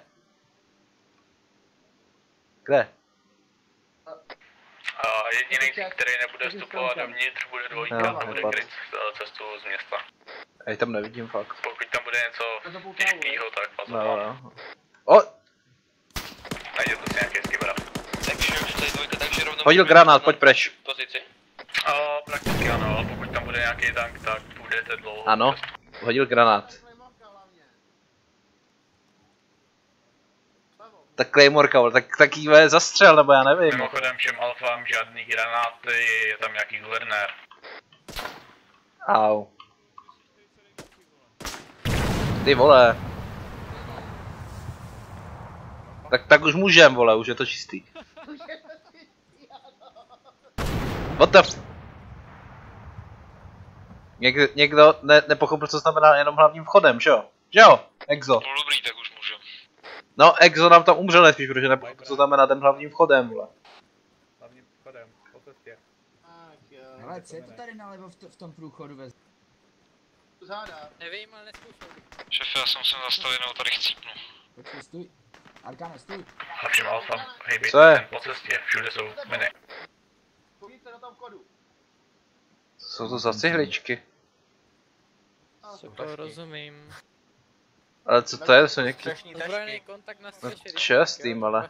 Kde? Jediný, který nebude vstupovat dovnitř, bude dvojka, to bude kryt cestu z města. Já ji tam nevidím fakt. Pokud tam bude něco těžkýho, tak vás no. O! Najděte si nějaký skibera. Hodil granát, pojď preč. Pozici? Prakticky ano, ale pokud tam bude nějaký tank, tak budete dlouho. Ano, hodil granát. Tak Claymorka, tak jí zastřel, nebo já nevím. Mimochodem všem alfám žádný granáty, je tam nějaký guvernér. Au. Ty vole. Tak už můžem, vole, už je to čistý. What the f... Někdo nepochopil, co znamená jenom hlavním vchodem, že jo? Že jo, Exo? No dobrý, tak už můžem. No, Exo nám tam umřel nejspíš, protože nepochopil, co znamená ten hlavním vchodem, vole. Hlavním vchodem, po cestě. Ale co je to tady nalevo v tom průchodu ve... Nevím, ale neskoušel bych. Šefe, já jsem se zastavil, nebo tady chcípnu. Počkej, stůj. Arkane, stůj. A všem alfám, hejbejte se po cestě, všude jsou miny. Co jsou to za cihličky? Co to rozumím. Ale co to je, to jsou nějaký... Ozbrojený kontakt na střeše. Čestým, ale...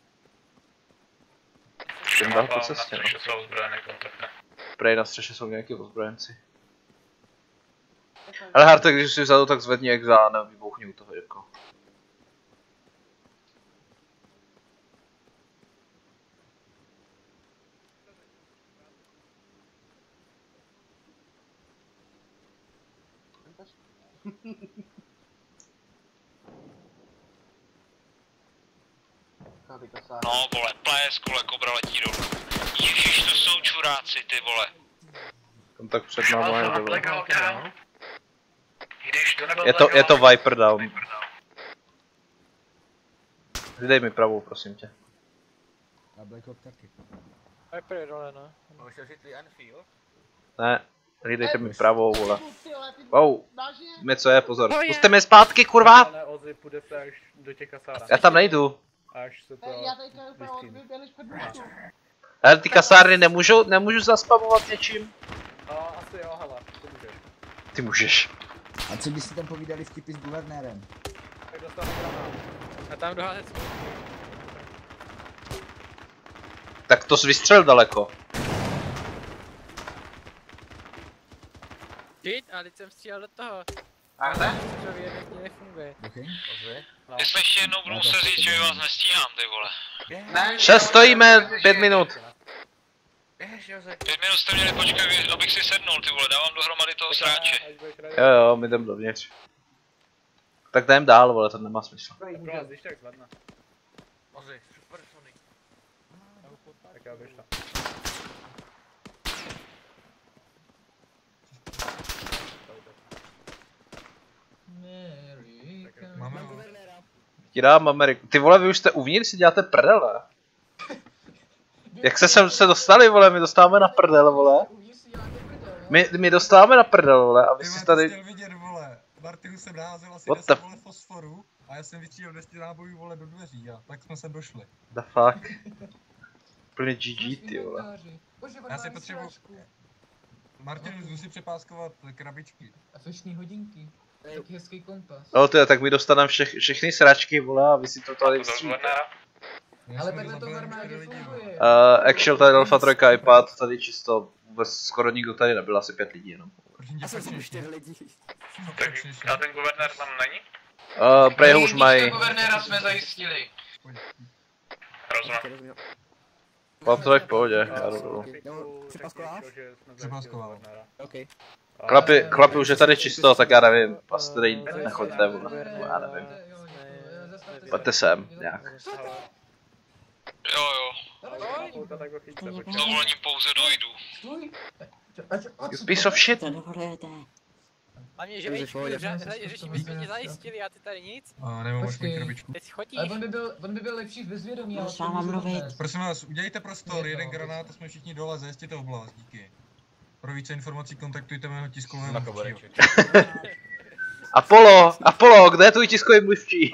Všem dál po cestě, no. Na střeše jsou ozbrojené kontakty. Prej na střeše jsou nějaký ozbrojenci. Ale Harte, když jsi vzal, tak zvedni Exa a nevybouchni u toho, jako. No vole, pleskule, kobra letí dolů. Ježiš, to jsou čuráci, ty vole. Tam tak před náma je, vole. Je to Viper down. Vydej mi pravou, prosím tě. A Black Hawk taky. Viper je dole, no. Ne, hlídejte mi pravou, vole. Wow, mě co je, pozor. Puste mě zpátky, kurva! Já tam nejdu. Ale ty kasárny nemůžu zaspamovat něčím? No, asi jo, hele, ty můžeš. Ty můžeš. A co byste tam povídali vtipy s guvernérem? Tak dostanu granát. A tam doházet smutky. Tak to jsi vystřel daleko. Shit, ale teď jsem střílel do toho. A ne? To vědět nefunguje. Jestli ještě jednou budu muset říct, že vás nestíhám, ty vole. 6 stojíme, 5 minut. 5 minut jste měli počkat, abych si sednul, ty vole, dávám dohromady toho sráče. Jo, my jdem dovnitř. Tak jdem dál, vole, to nemá smysl. Jo, běž tam. Máme Ti dám Ameriku. Ty vole, vy už jste uvnitř, si děláte prdele. Jak se sem se dostali, vole, my dostáváme na prdel, vole. My dostáváme na prdel, vole, a vy si tady... chtěl vidět, vole. Martinu jsem naházel asi What 10 vole fosforu a já jsem vystřílel 200 nábojů, vole, do dveří a tak jsme sem došli. The fuck. Plně GG, ty vole. Já si potřebuji... Martinu, jdu si přepáskovat krabičky. A fešný hodinky. Taky hezký kompas. No to je, tak my dostaneme všechny sračky, vole, a vy si to tady vystřílíte. Ale takhle to v armádě funguje. Actual tady Alpha 3 iPad, tady čisto, vůbec skoro nikdo tady nebyl, asi 5 lidí jenom. Já jsem tam 4 lidi. A ten guvernér tam není? Prej ho už mají. Jednička guvernéra jsme zajistili. Rozumím. Mám to v pohodě, já jdu dolů. Přepáskoval. Chlapi, už je tady čisto, tak já nevím, asi tady nechoďte, vole, já nevím. Pojďte sem, nějak. Jo. Dovolením pouze dojdu. You piece of shit. A mě, že řeším, my jsme tě zajistili a ty tady nic. Nemám možný krabičku. Teď chodíš. Ale on by byl lepší v bezvědomí, ale... Prosím vás, udělejte prostor, jeden granát a jsme všichni dole, zajistěte oblast, díky. Pro více informací kontaktujte mého tiskového mluvčího. Apollo, kde je tvůj tiskový mluvčí?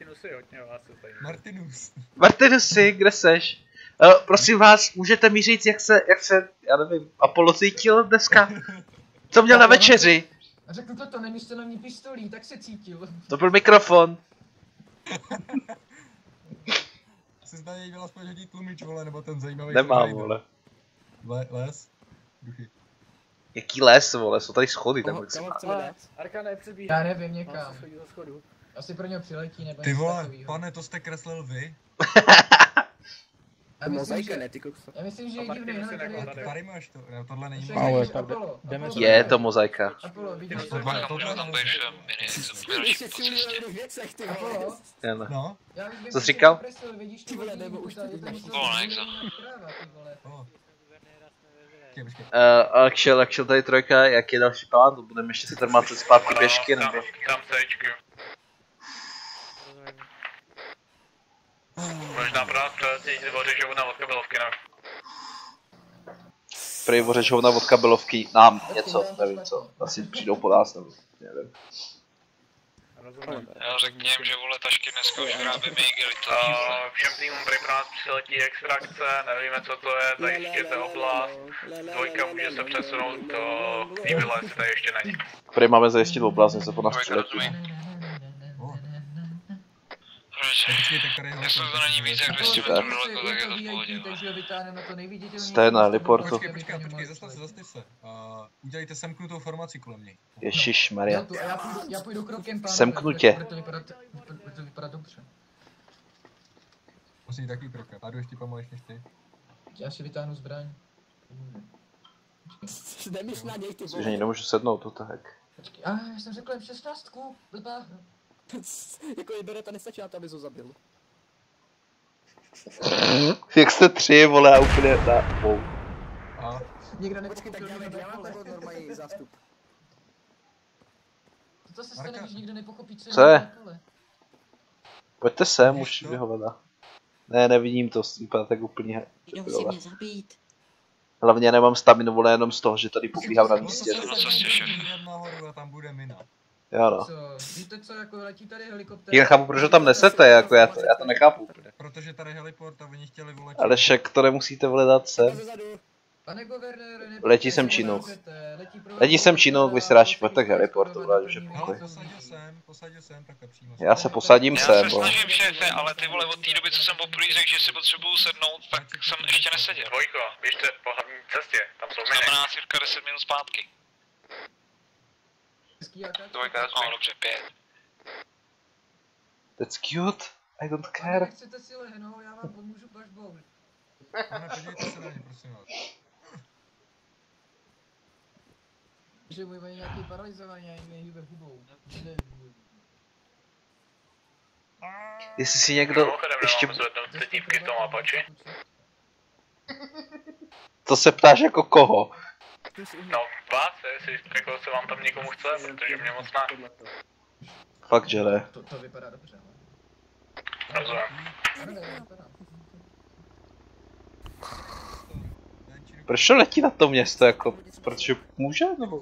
Martinusi, kde seš? Prosím vás, můžete mi říct, jak se, já nevím, Apollo cítil dneska? Co měl na večeři? A řekl toto, nemísto na mě pistolí, tak se cítil. To byl mikrofon. Se zdá, že byl aspoň hodit tlumič, vole, nebo ten zajímavý... Nemám, vole. Les? Duchy. Jaký les, vole, jsou tady schody, tam jak se má. Arkane přebíhá. Já nevím, někam. Asi pro něho přiletí, nebo ty vole, pane, to jste kreslil vy? Já myslím, že je divný, tady máš to, tohle není mozaika. Je to mozaika. Apollo, vidíš to? Tam budeš mini exoplaneční po cestě. No. Co jsi říkal? Ty vole, nebo už to bylo na exo. Actual tady trojka, jak je další plán? To budeme ještě si tady mácet zpátky pěšky, nebo? Tam CHQ. Možná pro nás přeletět vořečovna od kabelovky, nevím. Prej vořečovna od kabelovky, nám něco, nevím co. Asi přijdou po nás, nebo nevím. Já řekněm, že vole tašky dneska už vyrábíme igelito. Všem týmům prej pro nás přiletí extrakce, nevíme co to je, zajištěte oblast. Dvojka může se přesunout do Evila, jestli tady ještě není. Prej máme zajistit oblast, něco po nás přiletí. Jestli to není víc jak 200 metrů daleko, tak je to v pohodě. Jste na heliportu. Počkej, zastav se. Udělejte semknutou formaci kolem něj. Ježišmarja. Já půjdu krokem, pánové. Semknutě. Bude to vypadat dobře. Musím takový krokem, a jdu ještě pomalejš než ty. Já si vytáhnu zbraň. Nemíš na něj, ty vole. Že nemůžu sednout, to tak. Počkej, já jsem řekl M16, blbá. Jako je bereta nestačí na to, abys ho zabil. Jak jste 3, vole, a úplně na wow. Někdo nepočkej, tak dáme granát nebo normální zástup. To se stane, když někdo nepochopí, co je. Pojďte sem, už vyhovada. Ne, nevidím to, vypadá tak úplně. Musí mě zabít. Hlavně nemám staminu, vole, jenom z toho, že tady pobíhám na místě. Nahoru a tam bude mina. Jo no. Víte co, jako letí tady helikoptér. Já nechápu, proč ho tam nesete, jako já to nechápu. Protože tady heliport a oni chtěli volet. Ale však to nemusíte vole dát sem. Pane guvernére, letí sem Činook. Letí sem Činook, vysráš, pojďte k heliportu, vole, už je pokoj. Posadil jsem, takhle přímo. Já se posadím sem, Já se snažím, šéfe, ale ty vole, od té doby, co jsem poprvé řekl, že si potřebuju sednout, tak jsem ještě neseděl. Dvojko, běžte po hlavní cestě, tam jsou miny. Znamená cirka 10 minut zpátky. Dvojka, dobře, 5. That's cute, I don't care. Chcete si lehnout, já vám pomůžu pažbou. Pane, podívejte se na ně, prosím vás. Že můj mají nějaký paralizovaný, já jim hýbe hubou. Jestli si někdo ještě... To se ptáš jako koho? No, vás, jestli jako se vám tam někomu chce, protože mě moc ne. Fakt, že ne. To vypadá dobře, ale. Rozumím. Proč to letí na to město, jako, protože může, nebo?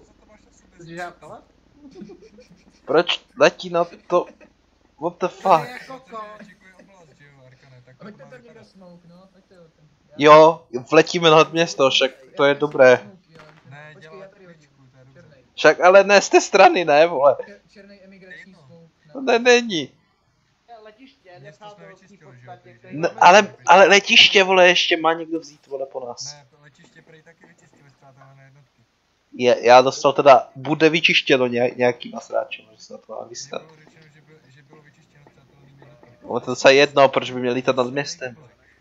Proč letí na to? What the fuck? Jo, vletíme nad město, však to je dobré. Však ale ne z té strany, ne, vole. To není. No, ale letiště, vole, ještě má někdo vzít, vole, po nás. Ne, letiště prej taky vyčistili ztrátané jednotky. Já dostal teda, bude vyčištěno nějakým asráčem, že se na to má vystat. Ale to je jedno, proč by měl lítat nad městem.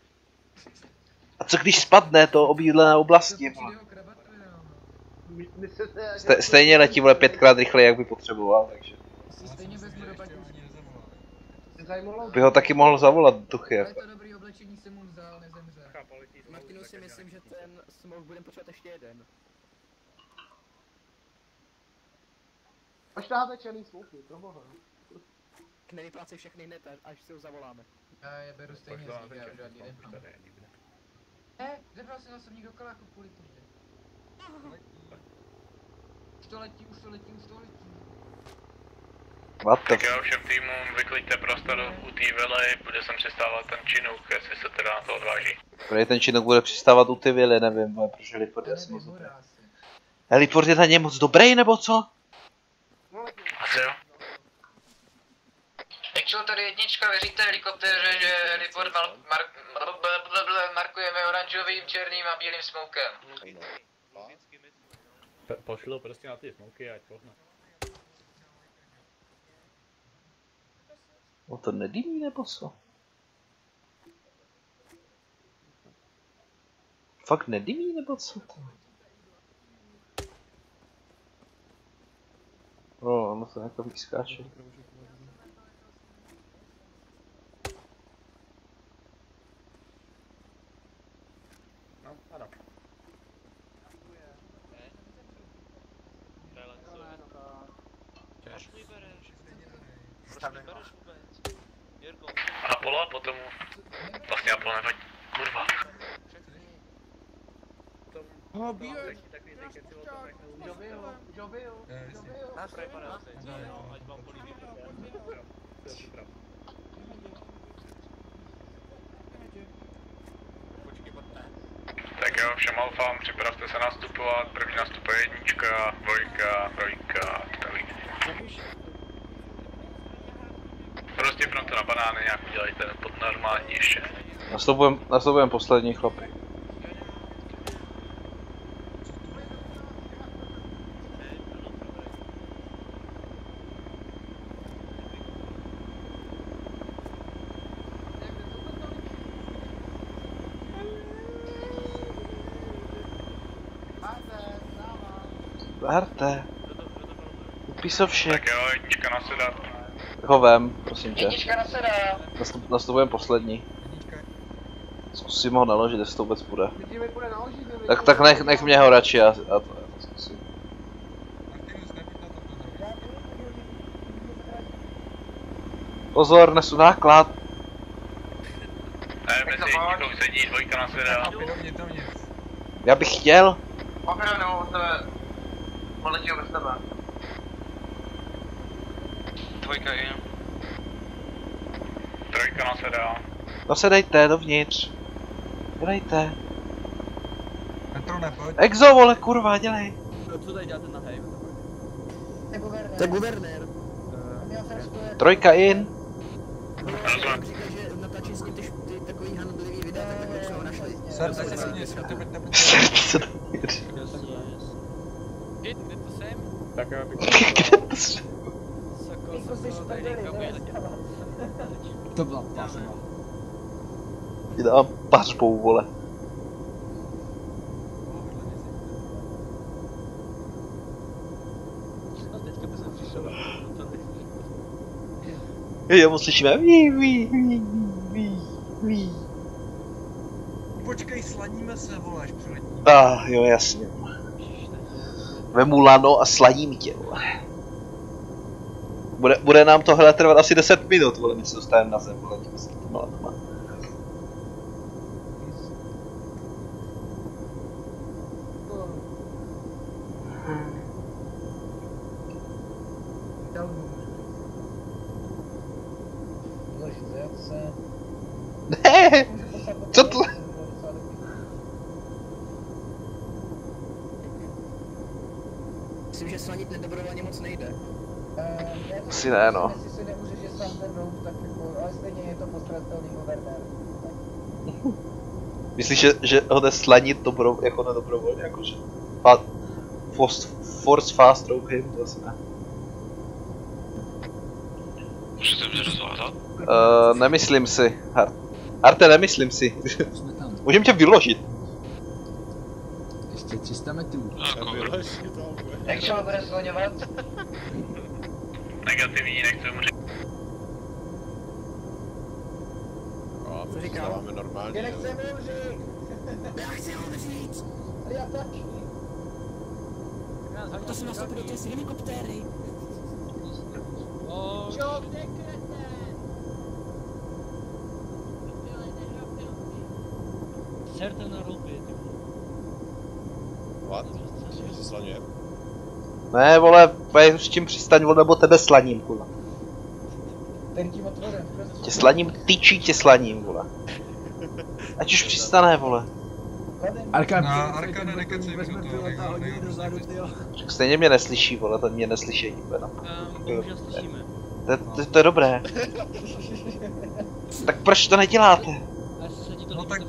A co když spadne to obydlené oblasti, vole? Stejně letí, vole, 5krát rychleji, jak by potřeboval, takže. By ho taky mohl zavolat duchy, jako. Martinu si myslím, že ten smoke budeme potřebovat ještě jeden. Až dáte černý smoky, proboha. Nevyplácej všechny hned, až si ho zavoláme. Já beru stejně z nich, já žádný nemám. Zebral si zase někdo kaláku kvůli tobě. Už to letí. Tak jo, všem týmům vyklidte prostor u té vily, bude sem přistávat ten Chinook, jestli se teda na to odváží. Protože ten Chinook bude přistávat u ty vily, nevím, proč heliport je moc dobrý. Heliport je na něj moc dobrý, nebo co? Asi jo. Actual tady jednička, věříte helikoptéře, že heliport markujeme oranžovým, černým a bílým smokem. Pošlu prostě na ty smoky, ať pohne. O to nedýmí, nebo co? Fakt nedýmí, nebo co to? Ono to nějako vyskáče. No, ano. Apollo a potom vlastně Apollo nevadí. Kurva. Ho, bílej! Tak jo, všem alfám, připravte se nastupovat, první nastupuje jednička, dvojka, trojka, tady. Prostě frontu na banány nějak udělejte pod normální ještě. Nastupujem poslední chlapy. Varte. Upisovšek. Tak jo, jednička nasedat. Hovem, prosím tě. Jednička nasedá. Nastupujem poslední. Zkusím ho naložit, jestli to vůbec půjde. Tak nech mě ho radši, já to zkusím. Pozor, nesu náklad. Ne, mezi jedničkou sedí, dvojka nasedá. Já bych chtěl. Pokrav nebo od tebe. Poletího bez tebe. Dvojka je. Trojka nasedá. No sedejte dovnitř. Sedejte. Exo, vole, kurva, dělej. Co tady děláte na hejme? To je guvernér. Trojka in. Říkal, že natáčí s ním ty takový handlivý videa, tak jak jsme ho našli. Srdce se dovnitř. Kde to jsem? Tak já bych... To byla pařba. Ti dám pařbou, vole. Jo, slyšíme. počkej, slaníme se, vole, až přiletí. Jo, jasně. Vemu lano a slaním tě, vole. Bude nám to hele trvat asi 10 minut, vole, než se dostaneme na zem, vole, tím s těma lanama. Ne, co to? Myslím, že slanit nedobrovolně moc nejde. Asi ne, no. Jestli si nemůžeš je sám vrhnout, tak jako, ale stejně je to postradatelný guvernér. Myslíš, že ho jde slanit jako nedobrovolně, jakože? Force fast stroke him, to asi ne. Můžete mě rozvázat? Nemyslím si. Arte, nemyslím si. Můžeme tě vyložit. Ještě 300 metrů. Jak šel bude slaňovat? Negativní, nechci mu říct. Co říkal? Máme normálně. Já nechci umřít! Já chci umřít! Já taky! To se nastoupí do té helikoptéry. Čo, kde krete? Serte na roupě, ty What? Co si slaňujem? Ne, vole, pojď s tím přistaň, vole, nebo tebe slaním, vole. Ten tím otvorem, prostě. Tě slaním, tyčí tě slaním, vole. Ať už přistane, vole. Arkane, nekecej mi do toho, Stejně mě neslyší, vole, ten mě neslyší, vole. bohužel slyšíme. To je dobré. Tak proč to neděláte? No tak...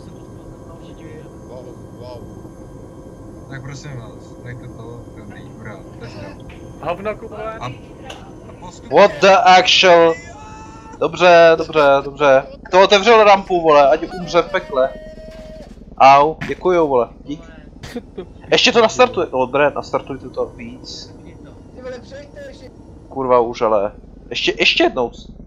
Wow. Tak prosím vás, nechte to, dobrý, hurá, Hovno kupovat. What the actual... Dobře. Kdo otevřel rampu, vole, ať umře v pekle. Au, děkuju, vole, dík. Ještě to nastartuje, no dobré, nastartujte to víc. Kurva už, ale... Ještě jednou.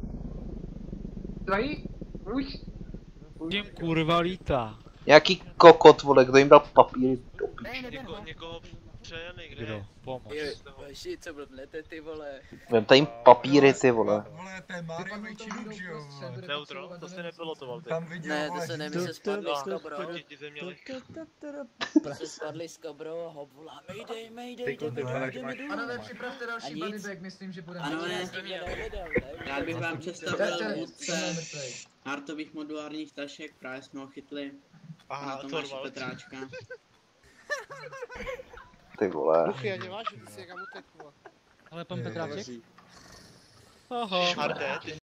Tím kurva lítá. Nějaký kokot, vole, kdo jim dal papíry do piči. Někoho přejeli, kde? Kdo? Pomoc. Vaši, co blbnete, ty vole. Vemte jim papíry, ty vole. Vole, to je Mario Vejčinůk, že jo, vole. Neutro, to se nepilotoval teď. Tam viděl, Ne, vole, to se ne, my se spadli z Kobro. My se spadli z Kobro, hop volá, mayday, Panové, připravte další bodyback, myslím, že budeme... Rád bych vám představil vůdce artových modulárních tašek, právě jsme ho chytli. Aha, Tomáše Petráčka. Ty vole. Luchy, já nevážu, ty si někam utek, vole. Ale pan Petráček? Aha. Arte, ty